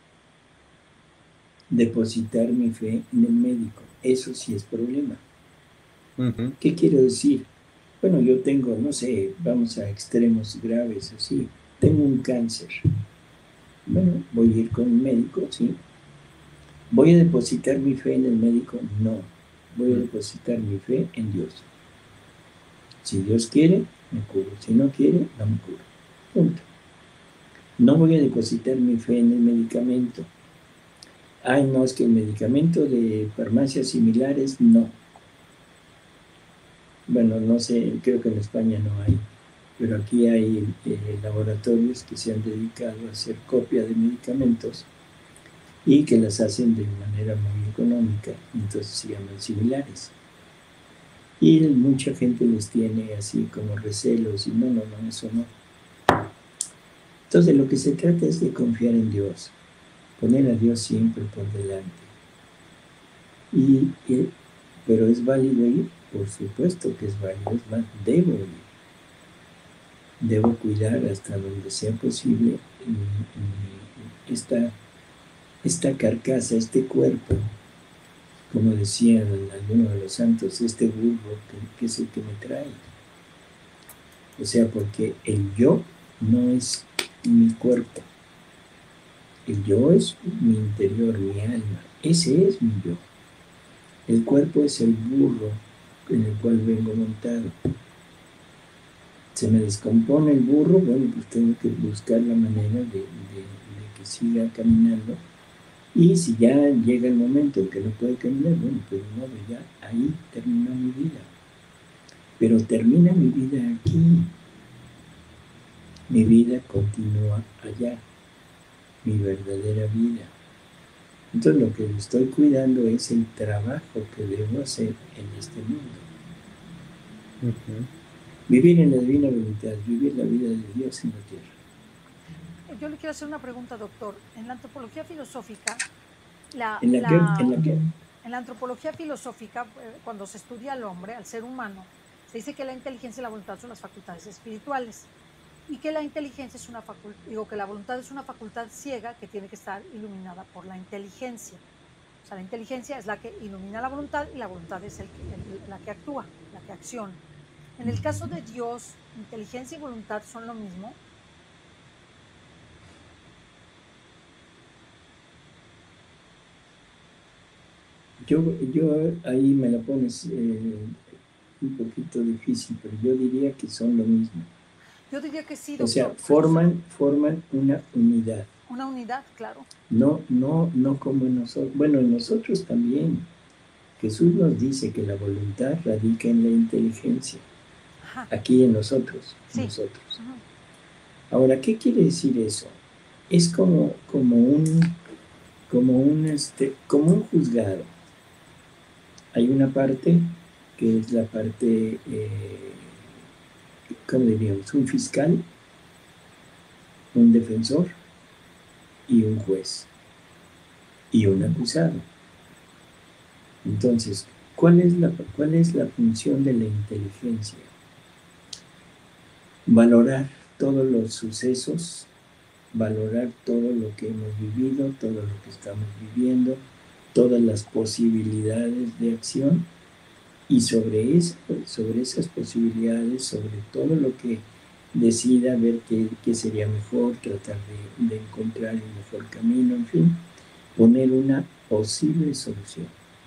depositar mi fe en el médico. Eso sí es problema. Uh-huh. ¿Qué quiero decir? Bueno, yo tengo, no sé, vamos a extremos graves así, tengo un cáncer. Bueno, voy a ir con un médico, sí. ¿Voy a depositar mi fe en el médico? No. Voy a depositar mi fe en Dios. Si Dios quiere, me curo. Si no quiere, no me curo. Punto. No voy a depositar mi fe en el medicamento. Ay, no, es que el medicamento de farmacias similares, no. Bueno, no sé, creo que en España no hay, pero aquí hay eh, laboratorios que se han dedicado a hacer copia de medicamentos y que las hacen de manera muy económica, entonces se llaman similares. Y mucha gente les tiene así como recelos y no, no, no, eso no. Entonces lo que se trata es de confiar en Dios, poner a Dios siempre por delante. Y, y, pero es válido ir, por supuesto que es válido, es más, debo ir. Debo cuidar hasta donde sea posible esta, esta carcasa, este cuerpo, como decían algunos de los santos, este burro que, que es el que me trae. O sea, porque el yo no es mi cuerpo. El yo es mi interior, mi alma. Ese es mi yo. El cuerpo es el burro en el cual vengo montado. Se me descompone el burro, bueno, pues tengo que buscar la manera de, de, de que siga caminando. Y si ya llega el momento en que no puede caminar, bueno, pues no, ya ahí terminó mi vida. Pero termina mi vida aquí. Mi vida continúa allá. Mi verdadera vida. Entonces lo que estoy cuidando es el trabajo que debo hacer en este mundo. Uh-huh. Vivir en la divina voluntad, vivir la vida de Dios en la tierra. Yo le quiero hacer una pregunta, doctor. En la antropología filosófica, la, ¿En la, la, qué? ¿En la qué? En la antropología filosófica, cuando se estudia al hombre, al ser humano, se dice que la inteligencia y la voluntad son las facultades espirituales y que la inteligencia es una facultad, digo que la voluntad es una facultad ciega que tiene que estar iluminada por la inteligencia. O sea, la inteligencia es la que ilumina la voluntad y la voluntad es el, el, la que actúa, la que acciona. En el caso de Dios, inteligencia y voluntad son lo mismo. Yo, yo ahí me la pones eh, un poquito difícil, pero yo diría que son lo mismo. Yo diría que sí, doctor. O sea, forman, forman una unidad. Una unidad, claro. No, no, no como en nosotros. Bueno, en nosotros también. Jesús nos dice que la voluntad radica en la inteligencia. Ajá. Aquí en nosotros. Sí. Nosotros. Ajá. Ahora, ¿qué quiere decir eso? Es como, como un, como un, este, como un juzgado. Hay una parte que es la parte, eh, ¿cómo diríamos? Un fiscal, un defensor y un juez y un acusado. Entonces, ¿cuál es la, cuál es la función de la inteligencia? Valorar todos los sucesos, valorar todo lo que hemos vivido, todo lo que estamos viviendo, todas las posibilidades de acción y sobre, eso, sobre esas posibilidades, sobre todo lo que decida ver qué, qué sería mejor, tratar de, de encontrar el mejor camino, en fin, poner una posible solución.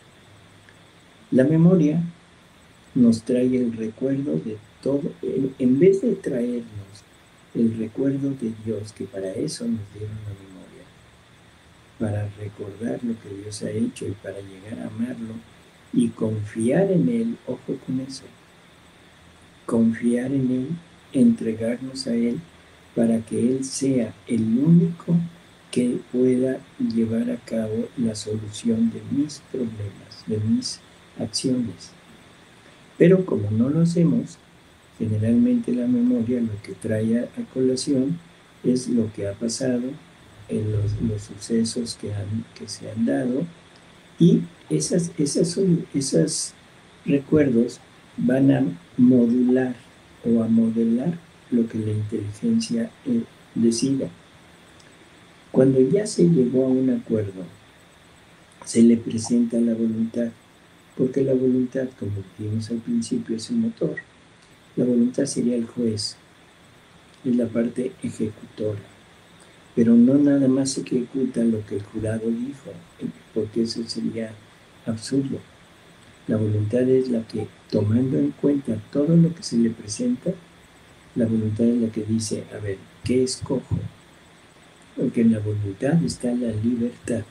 La memoria nos trae el recuerdo de todo, en, en vez de traernos el recuerdo de Dios, que para eso nos dieron la memoria, para recordar lo que Dios ha hecho y para llegar a amarlo y confiar en Él, ojo con eso, confiar en Él, entregarnos a Él para que Él sea el único que pueda llevar a cabo la solución de mis problemas, de mis acciones. Pero como no lo hacemos, generalmente la memoria lo que trae a, a colación es lo que ha pasado, en los, los sucesos que, han, que se han dado, y esas, esas, esos recuerdos van a modular o a modelar lo que la inteligencia eh, decida. Cuando ya se llegó a un acuerdo, se le presenta la voluntad, porque la voluntad, como dijimos al principio, es el motor. La voluntad sería el juez, es la parte ejecutora, pero no nada más ejecuta lo que el jurado dijo, porque eso sería absurdo. La voluntad es la que, tomando en cuenta todo lo que se le presenta, la voluntad es la que dice, a ver, ¿qué escojo? Porque en la voluntad está la libertad.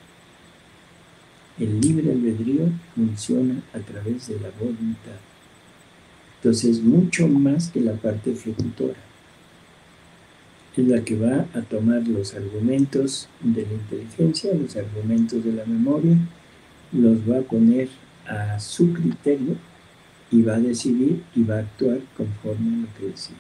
El libre albedrío funciona a través de la voluntad. Entonces, mucho más que la parte ejecutora. Es la que va a tomar los argumentos de la inteligencia, los argumentos de la memoria, los va a poner a su criterio y va a decidir y va a actuar conforme a lo que decide.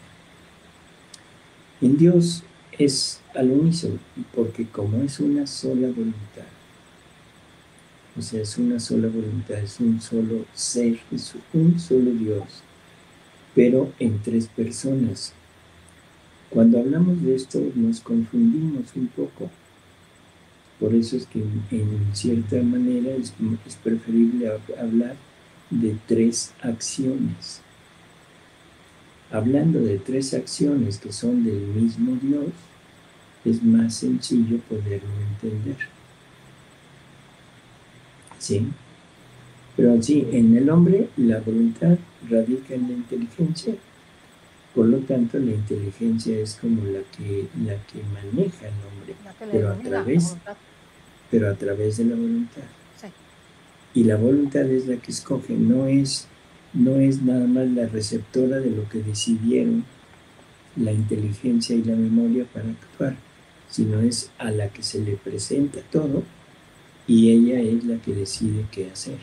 En Dios es al unísono, porque como es una sola voluntad, o sea, es una sola voluntad, es un solo ser, es un solo Dios, pero en tres personas. Cuando hablamos de esto nos confundimos un poco. Por eso es que en cierta manera es, es preferible hablar de tres acciones. Hablando de tres acciones que son del mismo Dios, es más sencillo poderlo entender. ¿Sí? Pero sí, en el hombre la voluntad radica en la inteligencia. Por lo tanto, la inteligencia es como la que, la que maneja el hombre, pero a, través, pero a través de la voluntad. Sí. Y la voluntad es la que escoge, no es, no es nada más la receptora de lo que decidieron la inteligencia y la memoria para actuar, sino es a la que se le presenta todo y ella es la que decide qué hacer.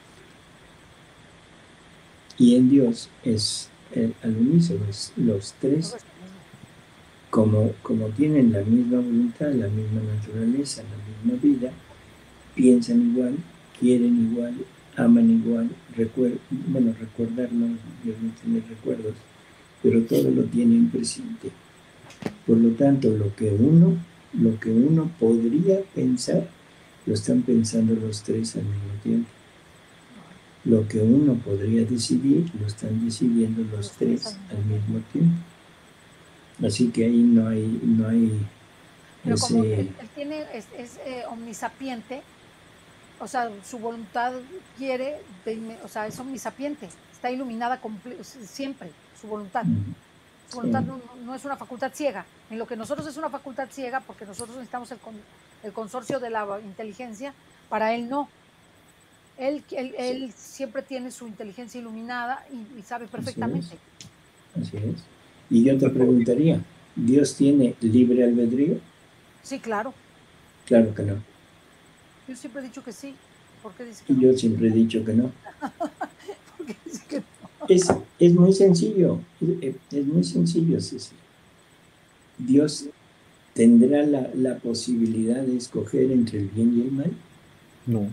Y en Dios es el, al unísono, los tres, como, como tienen la misma voluntad, la misma naturaleza, la misma vida, piensan igual, quieren igual, aman igual, recuer, bueno, recordar no, Dios no tiene recuerdos, pero todo lo tienen presente. Por lo tanto, lo que uno, lo que uno podría pensar, lo están pensando los tres al mismo tiempo. Lo que uno podría decidir, lo están decidiendo los tres al mismo tiempo. Así que ahí no hay, no hay Pero ese... como él, él tiene, es, es eh, omnisapiente, o sea, su voluntad quiere, de, o sea, es omnisapiente, está iluminada siempre, su voluntad. Su voluntad sí. no, no es una facultad ciega. En lo que nosotros es una facultad ciega, porque nosotros necesitamos el, con, el consorcio de la inteligencia, para él no. Él, él, sí. él siempre tiene su inteligencia iluminada y, y sabe perfectamente. Así es. Así es. Y yo te preguntaría, ¿Dios tiene libre albedrío? Sí, claro. Claro que no. Yo siempre he dicho que sí. ¿Por qué dice que y no? yo siempre he dicho que no. ¿Por qué dice que no? Es, es muy sencillo, es, es muy sencillo, Ceci. Dios tendrá la, la posibilidad de escoger entre el bien y el mal. No.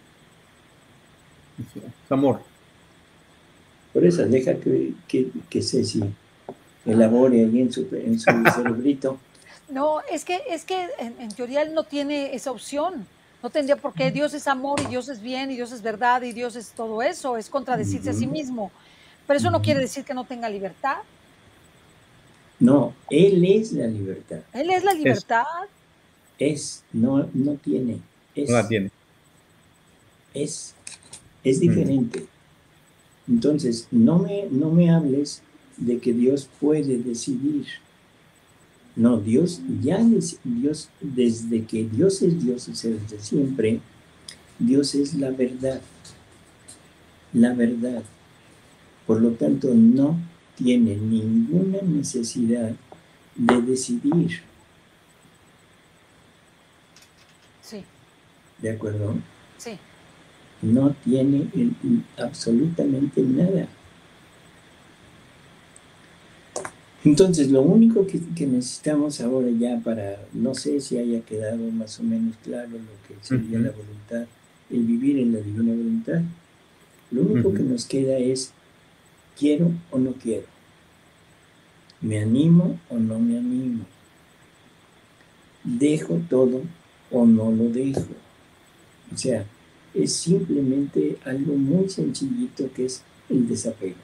Es amor. Por eso, deja que, que, que Ceci elabore ahí en su, en su cerebrito. No, es que, es que en, en teoría él no tiene esa opción. No tendría por qué. Dios es amor y Dios es bien y Dios es verdad y Dios es todo eso. Es contradecirse uh-huh. a sí mismo. Pero eso uh-huh. no quiere decir que no tenga libertad. No, Él es la libertad. Él es la libertad. Es, es no, no tiene. Es, no la tiene. Es. Es diferente. Entonces, no me, no me hables de que Dios puede decidir. No, Dios ya, Dios, desde que Dios es Dios, o sea, desde siempre, Dios es la verdad. La verdad. Por lo tanto, no tiene ninguna necesidad de decidir. Sí. ¿De acuerdo? Sí. No tiene absolutamente nada. Entonces, lo único que, que necesitamos ahora ya para, no sé si haya quedado más o menos claro lo que sería uh-huh. la voluntad, el vivir en la divina voluntad, lo único uh-huh. que nos queda es, ¿quiero o no quiero? ¿Me animo o no me animo? ¿Dejo todo o no lo dejo? O sea, es simplemente algo muy sencillito que es el desapego.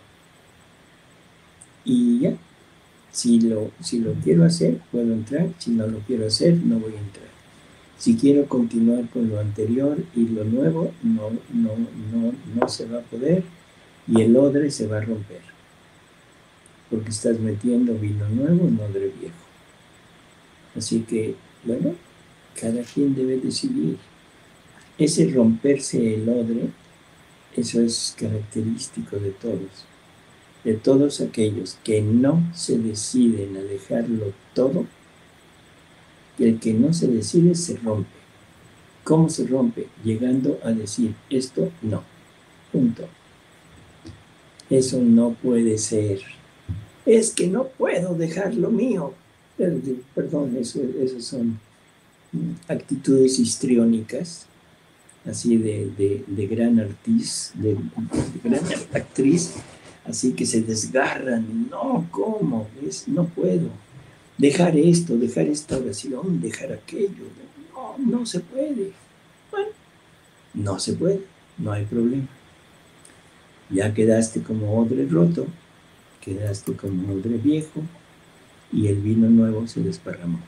Y ya, si lo, si lo quiero hacer, puedo entrar. Si no lo quiero hacer, no voy a entrar. Si quiero continuar con lo anterior y lo nuevo, no, no, no, no se va a poder y el odre se va a romper. Porque estás metiendo vino nuevo en odre viejo. Así que, bueno, cada quien debe decidir. Ese romperse el odre, eso es característico de todos. De todos aquellos que no se deciden a dejarlo todo, y el que no se decide se rompe. ¿Cómo se rompe? Llegando a decir, esto no, punto. Eso no puede ser. Es que no puedo dejar lo mío. Perdón, eso, eso son actitudes histriónicas, así de, de, de gran artista, de, de gran actriz, así que se desgarran. No, ¿cómo? Es, no puedo. Dejar esto, dejar esta oración, dejar aquello. No, no se puede. Bueno, no se puede, no hay problema. Ya quedaste como odre roto, quedaste como odre viejo y el vino nuevo se desparramó.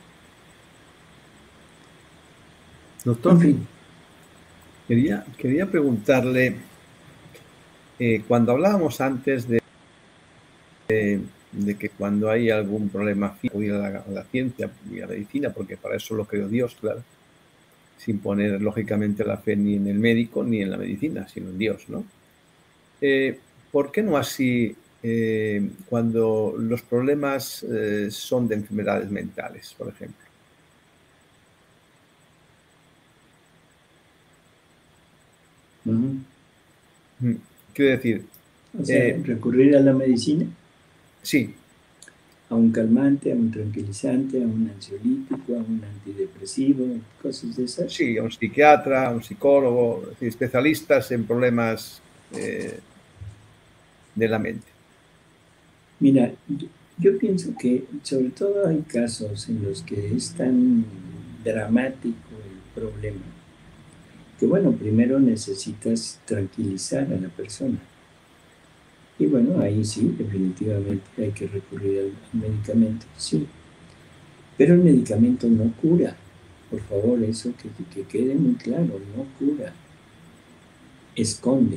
Doctor, en fin. quería, quería preguntarle, eh, cuando hablábamos antes de, de, de que cuando hay algún problema físico, ir a la, a la ciencia y a la medicina, porque para eso lo creó Dios, claro, sin poner lógicamente la fe ni en el médico ni en la medicina, sino en Dios, ¿no? Eh, ¿Por qué no así eh, cuando los problemas eh, son de enfermedades mentales, por ejemplo? Uh-huh. Quiero decir... O sea, eh, recurrir a la medicina. Sí. A un calmante, a un tranquilizante, a un ansiolítico, a un antidepresivo, cosas de esas. Sí, a un psiquiatra, a un psicólogo, es decir, especialistas en problemas eh, de la mente. Mira, yo, yo pienso que sobre todo hay casos en los que es tan dramático el problema que, bueno, primero necesitas tranquilizar a la persona. Y bueno, ahí sí, definitivamente hay que recurrir al, al medicamento, sí. Pero el medicamento no cura. Por favor, eso que, que quede muy claro, no cura. Esconde.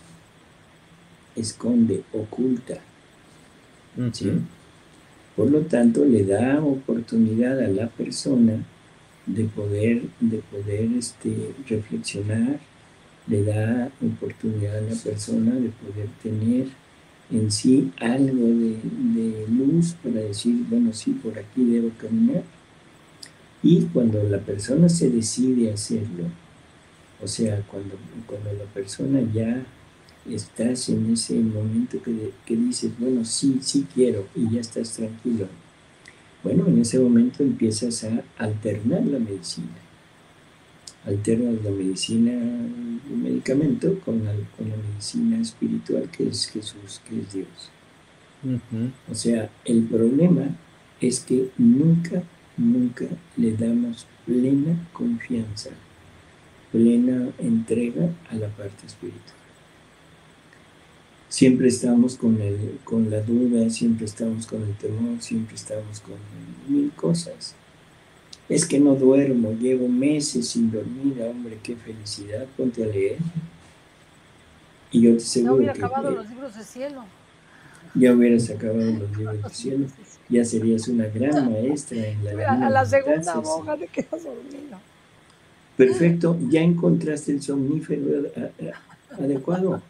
Esconde, oculta. Uh-huh. ¿Sí? Por lo tanto, le da oportunidad a la persona de poder, de poder este, reflexionar, le da oportunidad a la persona de poder tener en sí algo de, de luz para decir, bueno, sí, por aquí debo caminar. Y cuando la persona se decide a hacerlo, o sea, cuando, cuando la persona ya estás en ese momento que, que dices, bueno, sí, sí quiero, y ya estás tranquilo, bueno, en ese momento empiezas a alternar la medicina. Alternas la medicina, el medicamento, con la, con la medicina espiritual que es Jesús, que es Dios. Uh-huh. O sea, el problema es que nunca, nunca le damos plena confianza, plena entrega a la parte espiritual. Siempre estamos con, el, con la duda, siempre estamos con el temor, siempre estamos con mil cosas. Es que no duermo, llevo meses sin dormir, hombre, qué felicidad, ponte a leer. Y yo te Ya aseguro hubiera que acabado eh, los libros de cielo. ya hubieras acabado los libros del Los cielo, libros de cielo. ya serías una gran maestra en la Mira, a divina la voluntad, segunda Ceci. hoja te quedas dormido. Perfecto, ya encontraste el somnífero a- a- adecuado,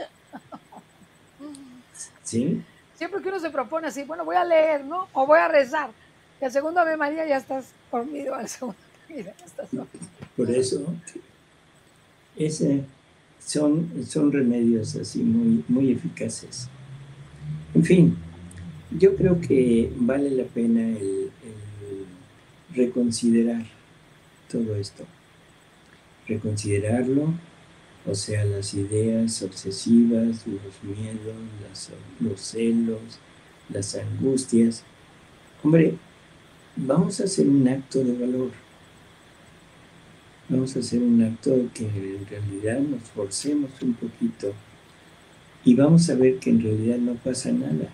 ¿sí? Siempre que uno se propone así, bueno, voy a leer, ¿no? O voy a rezar. Y al segundo Ave María ya estás dormido, al segundo Ave María ya estás dormido. Por eso, ese son, son remedios así muy, muy eficaces. En fin, yo creo que vale la pena el, el reconsiderar todo esto, reconsiderarlo, o sea, las ideas obsesivas, los miedos, las- los celos, las angustias. Hombre, vamos a hacer un acto de valor, vamos a hacer un acto que en realidad nos forcemos un poquito y vamos a ver que en realidad no pasa nada,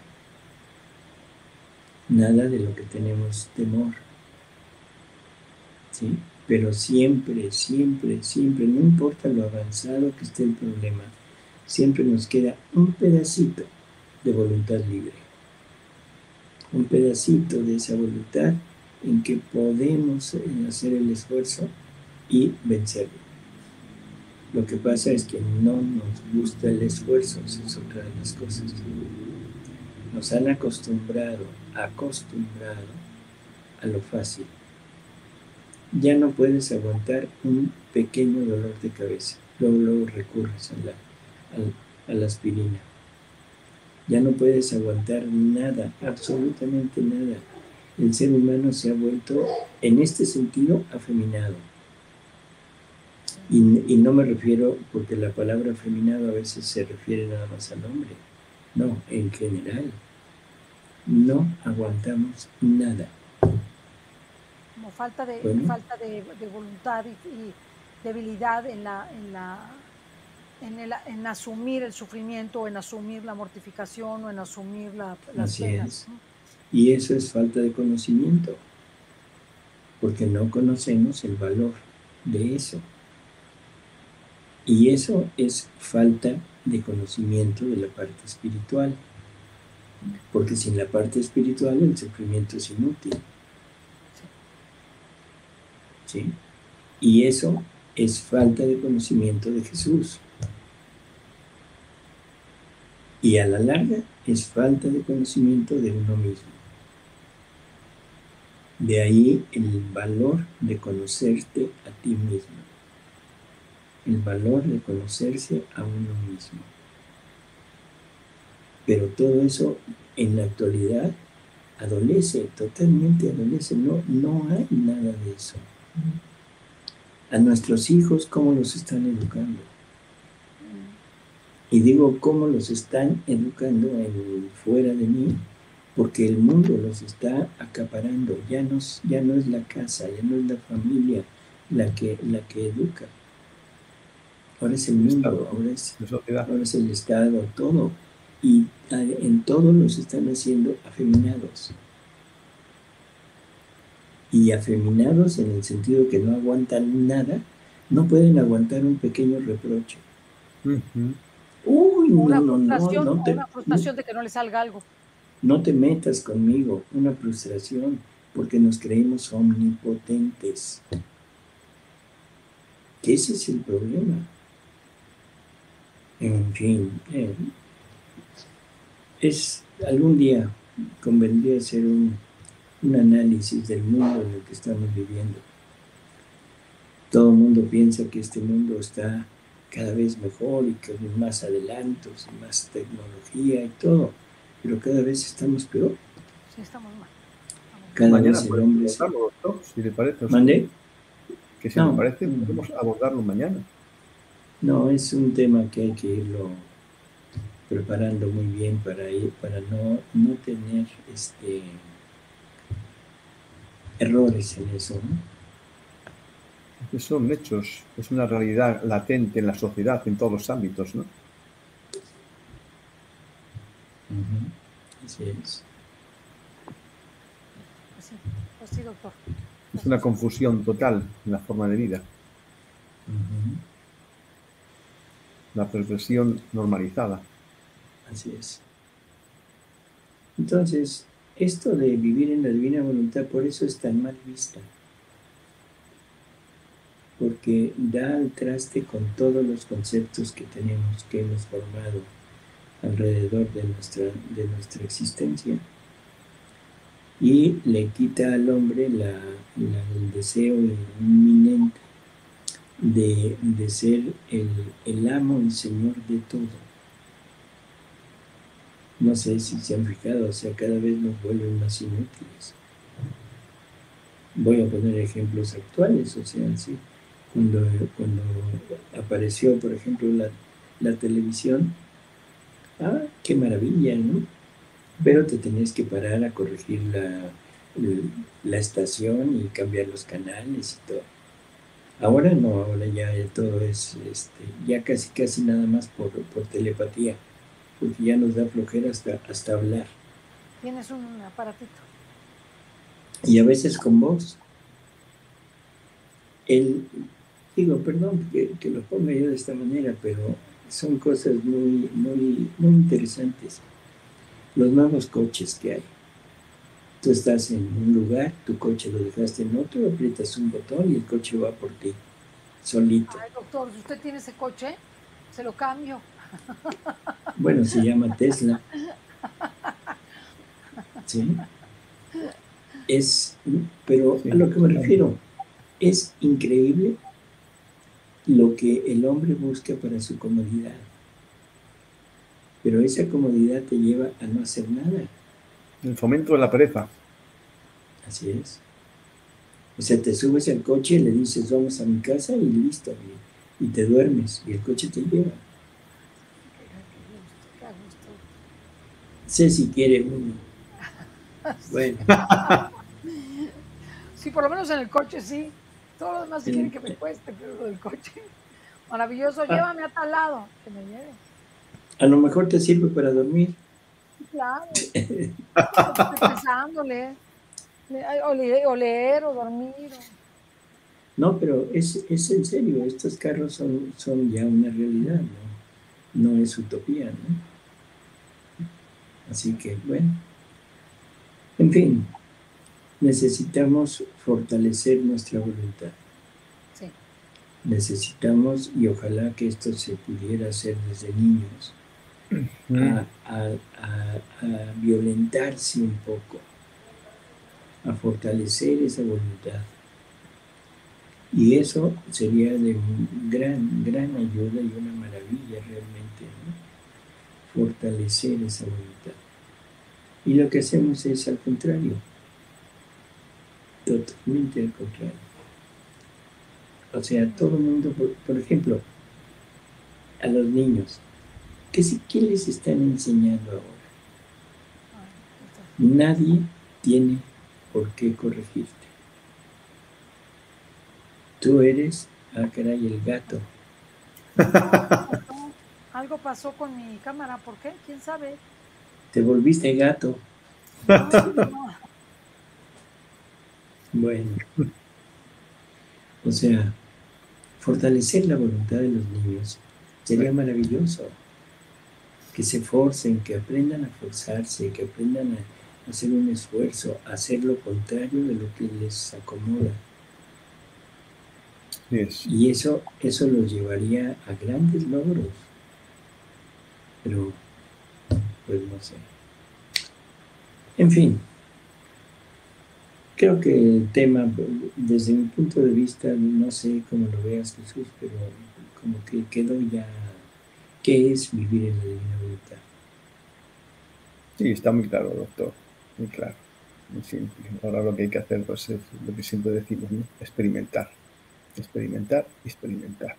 nada de lo que tenemos temor, ¿sí? Pero siempre, siempre, siempre, no importa lo avanzado que esté el problema, siempre nos queda un pedacito de voluntad libre, un pedacito de esa voluntad en que podemos hacer el esfuerzo y vencerlo. Lo que pasa es que no nos gusta el esfuerzo, esa es otra de las cosas. Nos han acostumbrado, acostumbrado a lo fácil. Ya no puedes aguantar un pequeño dolor de cabeza. Luego, luego recurres a la, a, a la aspirina. Ya no puedes aguantar nada, absolutamente nada. El ser humano se ha vuelto, en este sentido, afeminado. Y, y no me refiero, porque la palabra afeminado a veces se refiere nada más al hombre. No, en general. No aguantamos nada. Como falta de, Bueno, falta de, de voluntad y, y debilidad en, la, en, la, en, el, en asumir el sufrimiento, o en asumir la mortificación, o en asumir la, las así penas. es. Y eso es falta de conocimiento, porque no conocemos el valor de eso. Y eso es falta de conocimiento de la parte espiritual, porque sin la parte espiritual el sufrimiento es inútil. ¿Sí? Y eso es falta de conocimiento de Jesús. Y a la larga es falta de conocimiento de uno mismo. De ahí el valor de conocerte a ti mismo. El valor de conocerse a uno mismo. Pero todo eso en la actualidad adolece, totalmente adolece. No, no hay nada de eso. A nuestros hijos, ¿cómo los están educando? Y digo, ¿cómo los están educando en, fuera de mí? Porque el mundo los está acaparando. Ya no, ya no es la casa, ya no es la familia la que, la que educa. Ahora es el mundo, ahora es, ahora es el Estado, todo. Y en todo los están haciendo afeminados. Y afeminados en el sentido que no aguantan nada, no pueden aguantar un pequeño reproche. Uh-huh. Uy, no, una no, no, frustración, no te, una frustración no, de que no le salga algo. no te metas conmigo, una frustración, porque nos creemos omnipotentes. Que ese es el problema. En fin, eh, es algún día convendría hacer un, un análisis del mundo en el que estamos viviendo. Todo el mundo piensa que este mundo está cada vez mejor y que hay más adelantos y más tecnología y todo, pero cada vez estamos peor. Sí, estamos mal. Cada mañana vez el hombre se... doctor, si le parece. ¿Mande? Que si no, le parece, no, podemos abordarlo mañana. No, es un tema que hay que irlo preparando muy bien para ir, para no, no tener este errores en eso, ¿no? Son hechos, es una realidad latente en la sociedad, en todos los ámbitos, ¿no? Uh-huh. Así es. Pues sí, pues sí, doctor. Es una confusión total en la forma de vida. Uh-huh. la perversión normalizada. Así es. Entonces, esto de vivir en la divina voluntad, por eso es tan mal vista. Porque da al traste con todos los conceptos que tenemos, que hemos formado alrededor de nuestra, de nuestra existencia. Y le quita al hombre la, la, el deseo inminente de, de ser el, el amo y señor de todo. No sé si se han fijado, o sea, cada vez nos vuelven más inútiles. Voy a poner ejemplos actuales, o sea, sí, cuando, cuando apareció, por ejemplo, la, la televisión, ah, qué maravilla, ¿no? Pero te tenías que parar a corregir la, la estación y cambiar los canales y todo. Ahora no, ahora ya todo es, este, ya casi casi nada más por, por telepatía, porque ya nos da flojera hasta, hasta hablar. Tienes un aparatito. Y a veces con voz. El, digo, perdón que, que lo ponga yo de esta manera, pero son cosas muy, muy, muy interesantes. Los nuevos coches que hay. Tú estás en un lugar, tu coche lo dejaste en otro, aprietas un botón y el coche va por ti, solito. Ay, doctor, si usted tiene ese coche, se lo cambio. Bueno, se llama Tesla. ¿Sí? Es, pero a lo que me refiero, es increíble lo que el hombre busca para su comodidad. Pero esa comodidad te lleva a no hacer nada. El fomento de la pereza. Así es. O sea, te subes al coche y le dices, vamos a mi casa y listo. Y, y te duermes y el coche te lleva. Sé si quiere uno. Bueno. Sí, por lo menos en el coche sí. Todo lo demás sí quiere que me cueste, pero lo del coche. Maravilloso, llévame a tal lado. Que me lleve. A lo mejor te sirve para dormir. Claro. Estoy pensándole. O leer, o leer, o dormir. O... No, pero es, es en serio. Estos carros son, son ya una realidad, ¿no? No es utopía, ¿no? Así que, bueno. En fin, necesitamos fortalecer nuestra voluntad. Sí. Necesitamos, y ojalá que esto se pudiera hacer desde niños, a, a, a, a violentarse un poco, a fortalecer esa voluntad. Y eso sería de gran, gran ayuda y una maravilla realmente, ¿no? Fortalecer esa voluntad. Y lo que hacemos es al contrario, totalmente al contrario. O sea, todo el mundo, por, por ejemplo, a los niños, ¿qué, ¿qué les están enseñando ahora? Nadie tiene por qué corregirte. Tú eres, ah, caray, el gato. Algo pasó con mi cámara, ¿por qué? ¿Quién sabe? Te volviste gato. No, no. Bueno, o sea, fortalecer la voluntad de los niños sería maravilloso. Que se forcen, que aprendan a forzarse, que aprendan a hacer un esfuerzo, a hacer lo contrario de lo que les acomoda. Yes. Y eso, eso los llevaría a grandes logros. Pero, pues no sé. En fin, creo que el tema, desde mi punto de vista, no sé cómo lo veas, Jesús, pero como que quedó ya, ¿qué es vivir en la divina voluntad? Sí, está muy claro, doctor, muy claro, muy simple. Ahora lo que hay que hacer pues, es lo que siempre decimos, ¿no? Experimentar, experimentar, experimentar.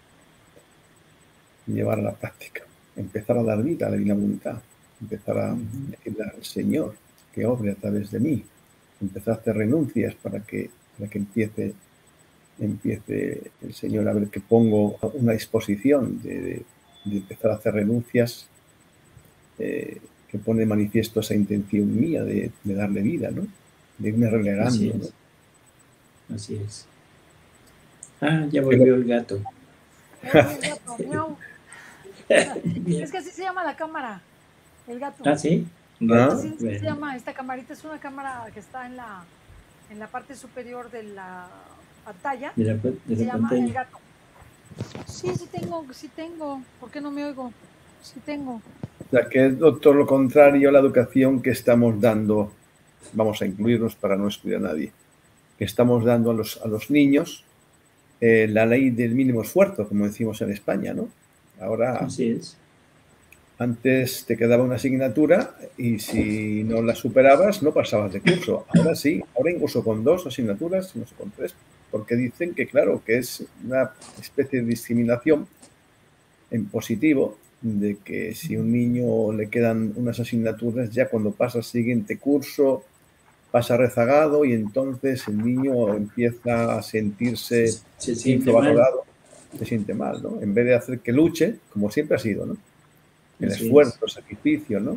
Llevar a la práctica, empezar a dar vida a la divina voluntad, empezar a decirle al Señor que obre a través de mí, empezar a hacer renuncias para que, para que empiece, empiece el Señor a ver que pongo una disposición de, de, de empezar a hacer renuncias eh, que pone de manifiesto esa intención mía de, de darle vida, ¿no? De irme relegando. Así es. ¿No? Así es. Ah, ya volvió el gato. Ya volvió el gato, miau. Es que así se llama la cámara, el gato. Ah, sí. Ah, Así se Bueno, llama esta camarita, es una cámara que está en la, en la parte superior de la pantalla de la, pa- y de se la llama el pantalla. gato. Sí, sí tengo, sí tengo. ¿Por qué no me oigo? Sí tengo. o sea, que es todo lo contrario a la educación que estamos dando, vamos a incluirnos para no excluir a nadie, que estamos dando a los, a los niños eh, la ley del mínimo esfuerzo, como decimos en España, ¿no? Ahora, Así es. antes te quedaba una asignatura y si no la superabas no pasabas de curso. Ahora sí, ahora incluso con dos asignaturas, no sé, con tres, porque dicen que, claro, que es una especie de discriminación en positivo, de que si a un niño le quedan unas asignaturas, ya cuando pasa al siguiente curso pasa rezagado y entonces el niño empieza a Se, sentirse se siente mal. infravalorado, se siente mal, ¿no? En vez de hacer que luche, como siempre ha sido, ¿no? El Así es. esfuerzo, el sacrificio, ¿no?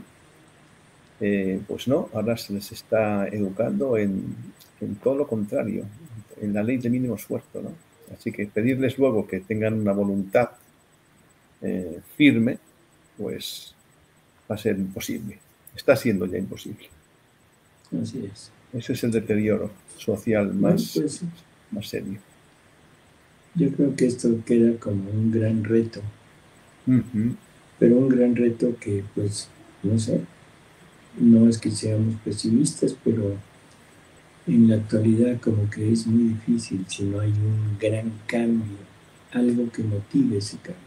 Eh, pues no, ahora se les está educando en, en todo lo contrario, en la ley de mínimo esfuerzo, ¿no? Así que pedirles luego que tengan una voluntad eh, firme, pues va a ser imposible. Está siendo ya imposible. Así es. Ese es el deterioro social Bueno, más, pues más serio. yo creo que esto queda como un gran reto, Uh-huh. pero un gran reto que, pues, no sé, no es que seamos pesimistas, pero en la actualidad como que es muy difícil si no hay un gran cambio, algo que motive ese cambio.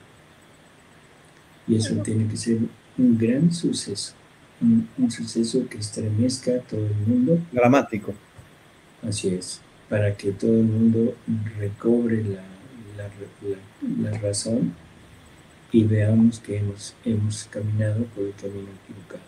Y eso tiene que ser un gran suceso, un, un suceso que estremezca a todo el mundo. Dramático. Así es, para que todo el mundo recobre la, la, la, la razón y veamos que hemos, hemos caminado por el camino equivocado.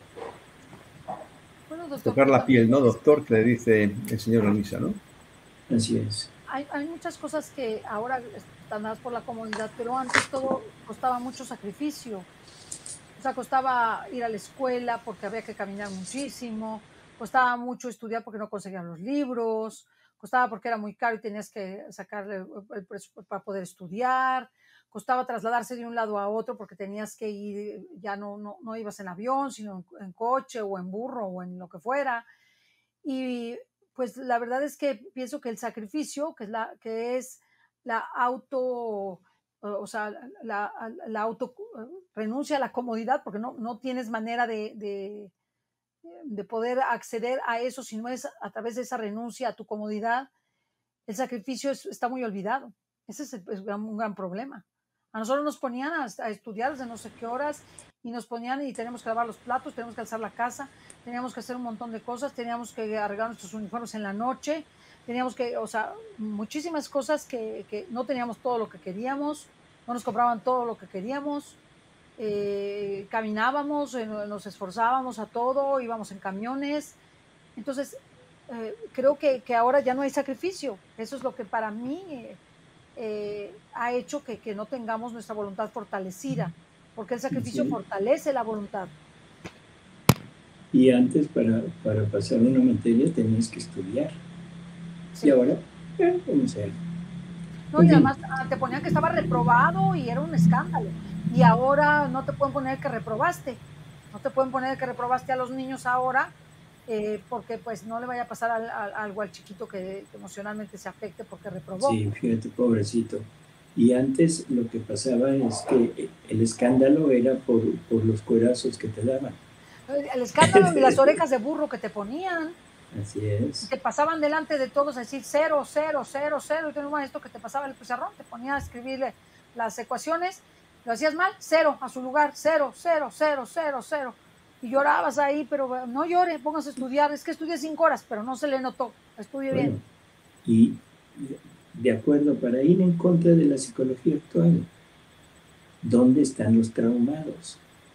Bueno, doctor, Tocar pero la también piel, ¿no, es doctor? Que le dice el señor Elisa, ¿no? Así es. hay, hay muchas cosas que ahora están dadas por la comodidad, pero antes todo costaba mucho sacrificio. O sea, costaba ir a la escuela porque había que caminar muchísimo, costaba mucho estudiar porque no conseguían los libros, costaba porque era muy caro y tenías que sacarle el presupuesto para poder estudiar, costaba trasladarse de un lado a otro porque tenías que ir, ya no, no, no ibas en avión, sino en, en coche o en burro o en lo que fuera. Y pues la verdad es que pienso que el sacrificio, que es la, que es la auto, o sea, la, la auto renuncia a la comodidad, porque no, no tienes manera de, de, de poder acceder a eso si no es a través de esa renuncia a tu comodidad. El sacrificio es, está muy olvidado. Ese es, el, es un gran problema. A nosotros nos ponían a, a estudiar desde no sé qué horas y nos ponían y teníamos que lavar los platos, teníamos que alzar la casa, teníamos que hacer un montón de cosas, teníamos que arreglar nuestros uniformes en la noche, teníamos que, o sea, muchísimas cosas que, que no teníamos todo lo que queríamos, no nos compraban todo lo que queríamos, eh, caminábamos, eh, nos esforzábamos a todo, íbamos en camiones. Entonces, eh, creo que, que, ahora ya no hay sacrificio. Eso es lo que para mí eh, eh, ha hecho que, que no tengamos nuestra voluntad fortalecida, porque el sacrificio Sí. fortalece la voluntad. Y antes para, para pasar una materia tenías que estudiar. Sí. Y ahora, eh, como sea. No, y además te ponían que estaba reprobado y era un escándalo. Y ahora no te pueden poner que reprobaste. No te pueden poner que reprobaste a los niños ahora, eh, porque pues no le vaya a pasar al, al, algo al chiquito que, que emocionalmente se afecte porque reprobó. Sí, fíjate, pobrecito. Y antes lo que pasaba es que el escándalo era por, por los cuerazos que te daban. El escándalo y las orejas de burro que te ponían. Así es. Y te pasaban delante de todos a decir cero, cero, cero, cero. Y tenía un maestro que te pasaba el pizarrón, te ponía a escribirle las ecuaciones, lo hacías mal, cero a su lugar, cero, cero, cero, cero, cero. Y llorabas ahí, pero no llore, póngase a estudiar. Es que estudié cinco horas, pero no se le notó. Estudie Bueno, bien. Y de acuerdo, para ir en contra de la psicología actual, ¿dónde están los traumados?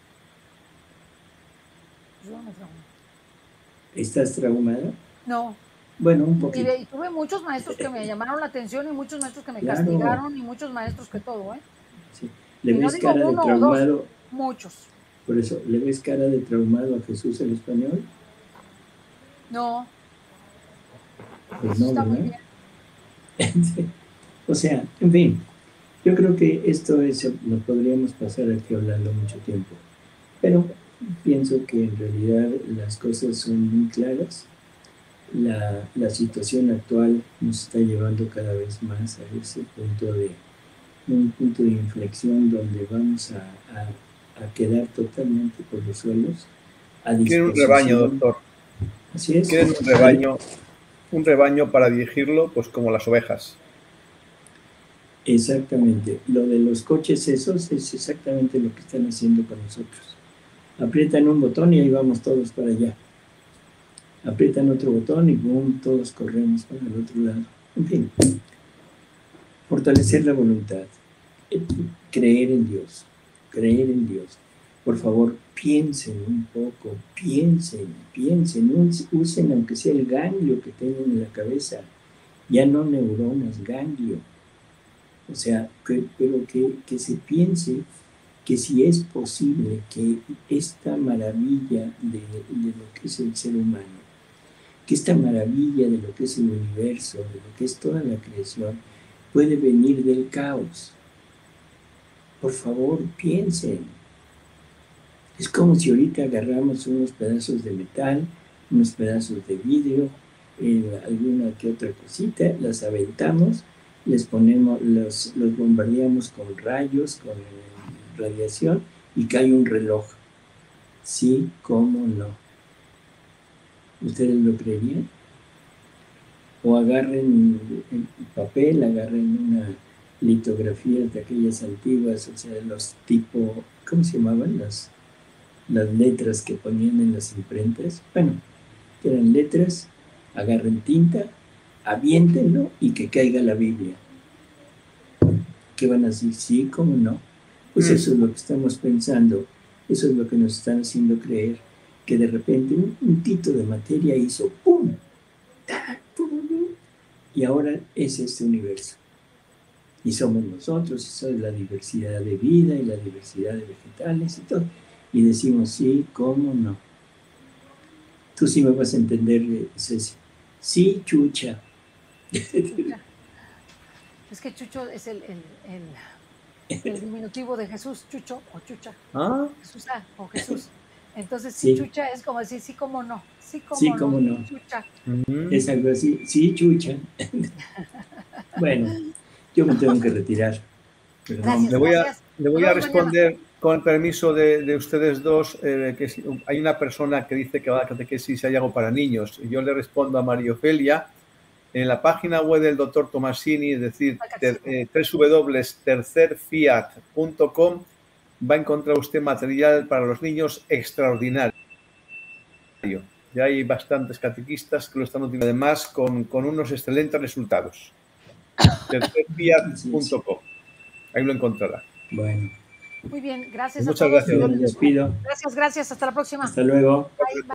Yo me traumé. ¿Estás traumada? No. Bueno, un poquito. Y, y tuve muchos maestros que me llamaron la atención y muchos maestros que me Claro. castigaron y muchos maestros que todo, ¿eh? Sí. ¿Le y ves no digo cara uno de traumado? O dos, muchos. Por eso, ¿le ves cara de traumado a Jesús en español? No. Pues no, Está muy ¿verdad? bien. O sea, en fin, Yo creo que esto es, nos podríamos pasar aquí hablando mucho tiempo, pero pienso que en realidad las cosas son muy claras. La, la situación actual nos está llevando cada vez más a ese punto de un punto de inflexión donde vamos a, a, a quedar totalmente por los suelos. Quieren un rebaño, doctor. Así es. Quieren un rebaño, un rebaño para dirigirlo, pues como las ovejas. Exactamente. Lo de los coches esos es exactamente lo que están haciendo con nosotros. Aprietan un botón y ahí vamos todos para allá. Aprietan otro botón y boom, todos corremos para el otro lado. En fin, fortalecer la voluntad, creer en Dios, creer en Dios. Por favor, piensen un poco, piensen, piensen, usen aunque sea el ganglio que tienen en la cabeza, ya no neuronas, ganglio. O sea, que, pero que, que se piense que si es posible que esta maravilla de, de lo que es el ser humano, que esta maravilla de lo que es el universo, de lo que es toda la creación, puede venir del caos. Por favor, piensen. Es como si ahorita agarramos unos pedazos de metal, unos pedazos de vidrio, eh, alguna que otra cosita, las aventamos, les ponemos, los, los bombardeamos con rayos, con radiación, y cae un reloj. Sí, cómo no. ¿Ustedes lo creerían? O agarren el papel, agarren una litografía de aquellas antiguas, o sea, los tipo, ¿cómo se llamaban? Las, las letras que ponían en las imprentas. Bueno, que eran letras, agarren tinta, aviéntenlo y que caiga la Biblia. ¿Qué van a decir? Sí, cómo no. Pues eso es lo que estamos pensando, eso es lo que nos están haciendo creer, que de repente un puntito de materia hizo ¡pum! ¡Tac! ¡Pum! Y ahora es este universo. Y somos nosotros, y somos la diversidad de vida y la diversidad de vegetales y todo. Y decimos, sí, ¿cómo no? Tú sí me vas a entender, Ceci. Sí, Chucha. Es que Chucho es el, el, el, el diminutivo de Jesús, Chucho o Chucha. ¿Ah? Jesús ah, o Jesús. Entonces, sí, sí, Chucha es como decir, sí, cómo no. Sí, cómo sí, no. Cómo no. Chucha. Mm-hmm. Es algo así. Sí, Chucha. Bueno, yo me tengo que retirar. Pero gracias, le voy a, gracias. le voy a responder mañana. Con el permiso de, de ustedes dos, eh, que si, hay una persona que dice que va a catequesis si hay algo para niños. Y yo le respondo a María Ofelia. En la página web del doctor Tomasini, es decir, ter, eh, doble u doble u doble u punto tercer fiat punto com, va a encontrar usted material para los niños extraordinario. Ya hay bastantes catequistas que lo están utilizando, además, con, con unos excelentes resultados. tercer fiat punto com. Ahí lo encontrará. Bueno. Muy bien, gracias Muchas a todos. gracias. Yo me despido. Gracias, gracias. Hasta la próxima. Hasta luego. Bye, bye.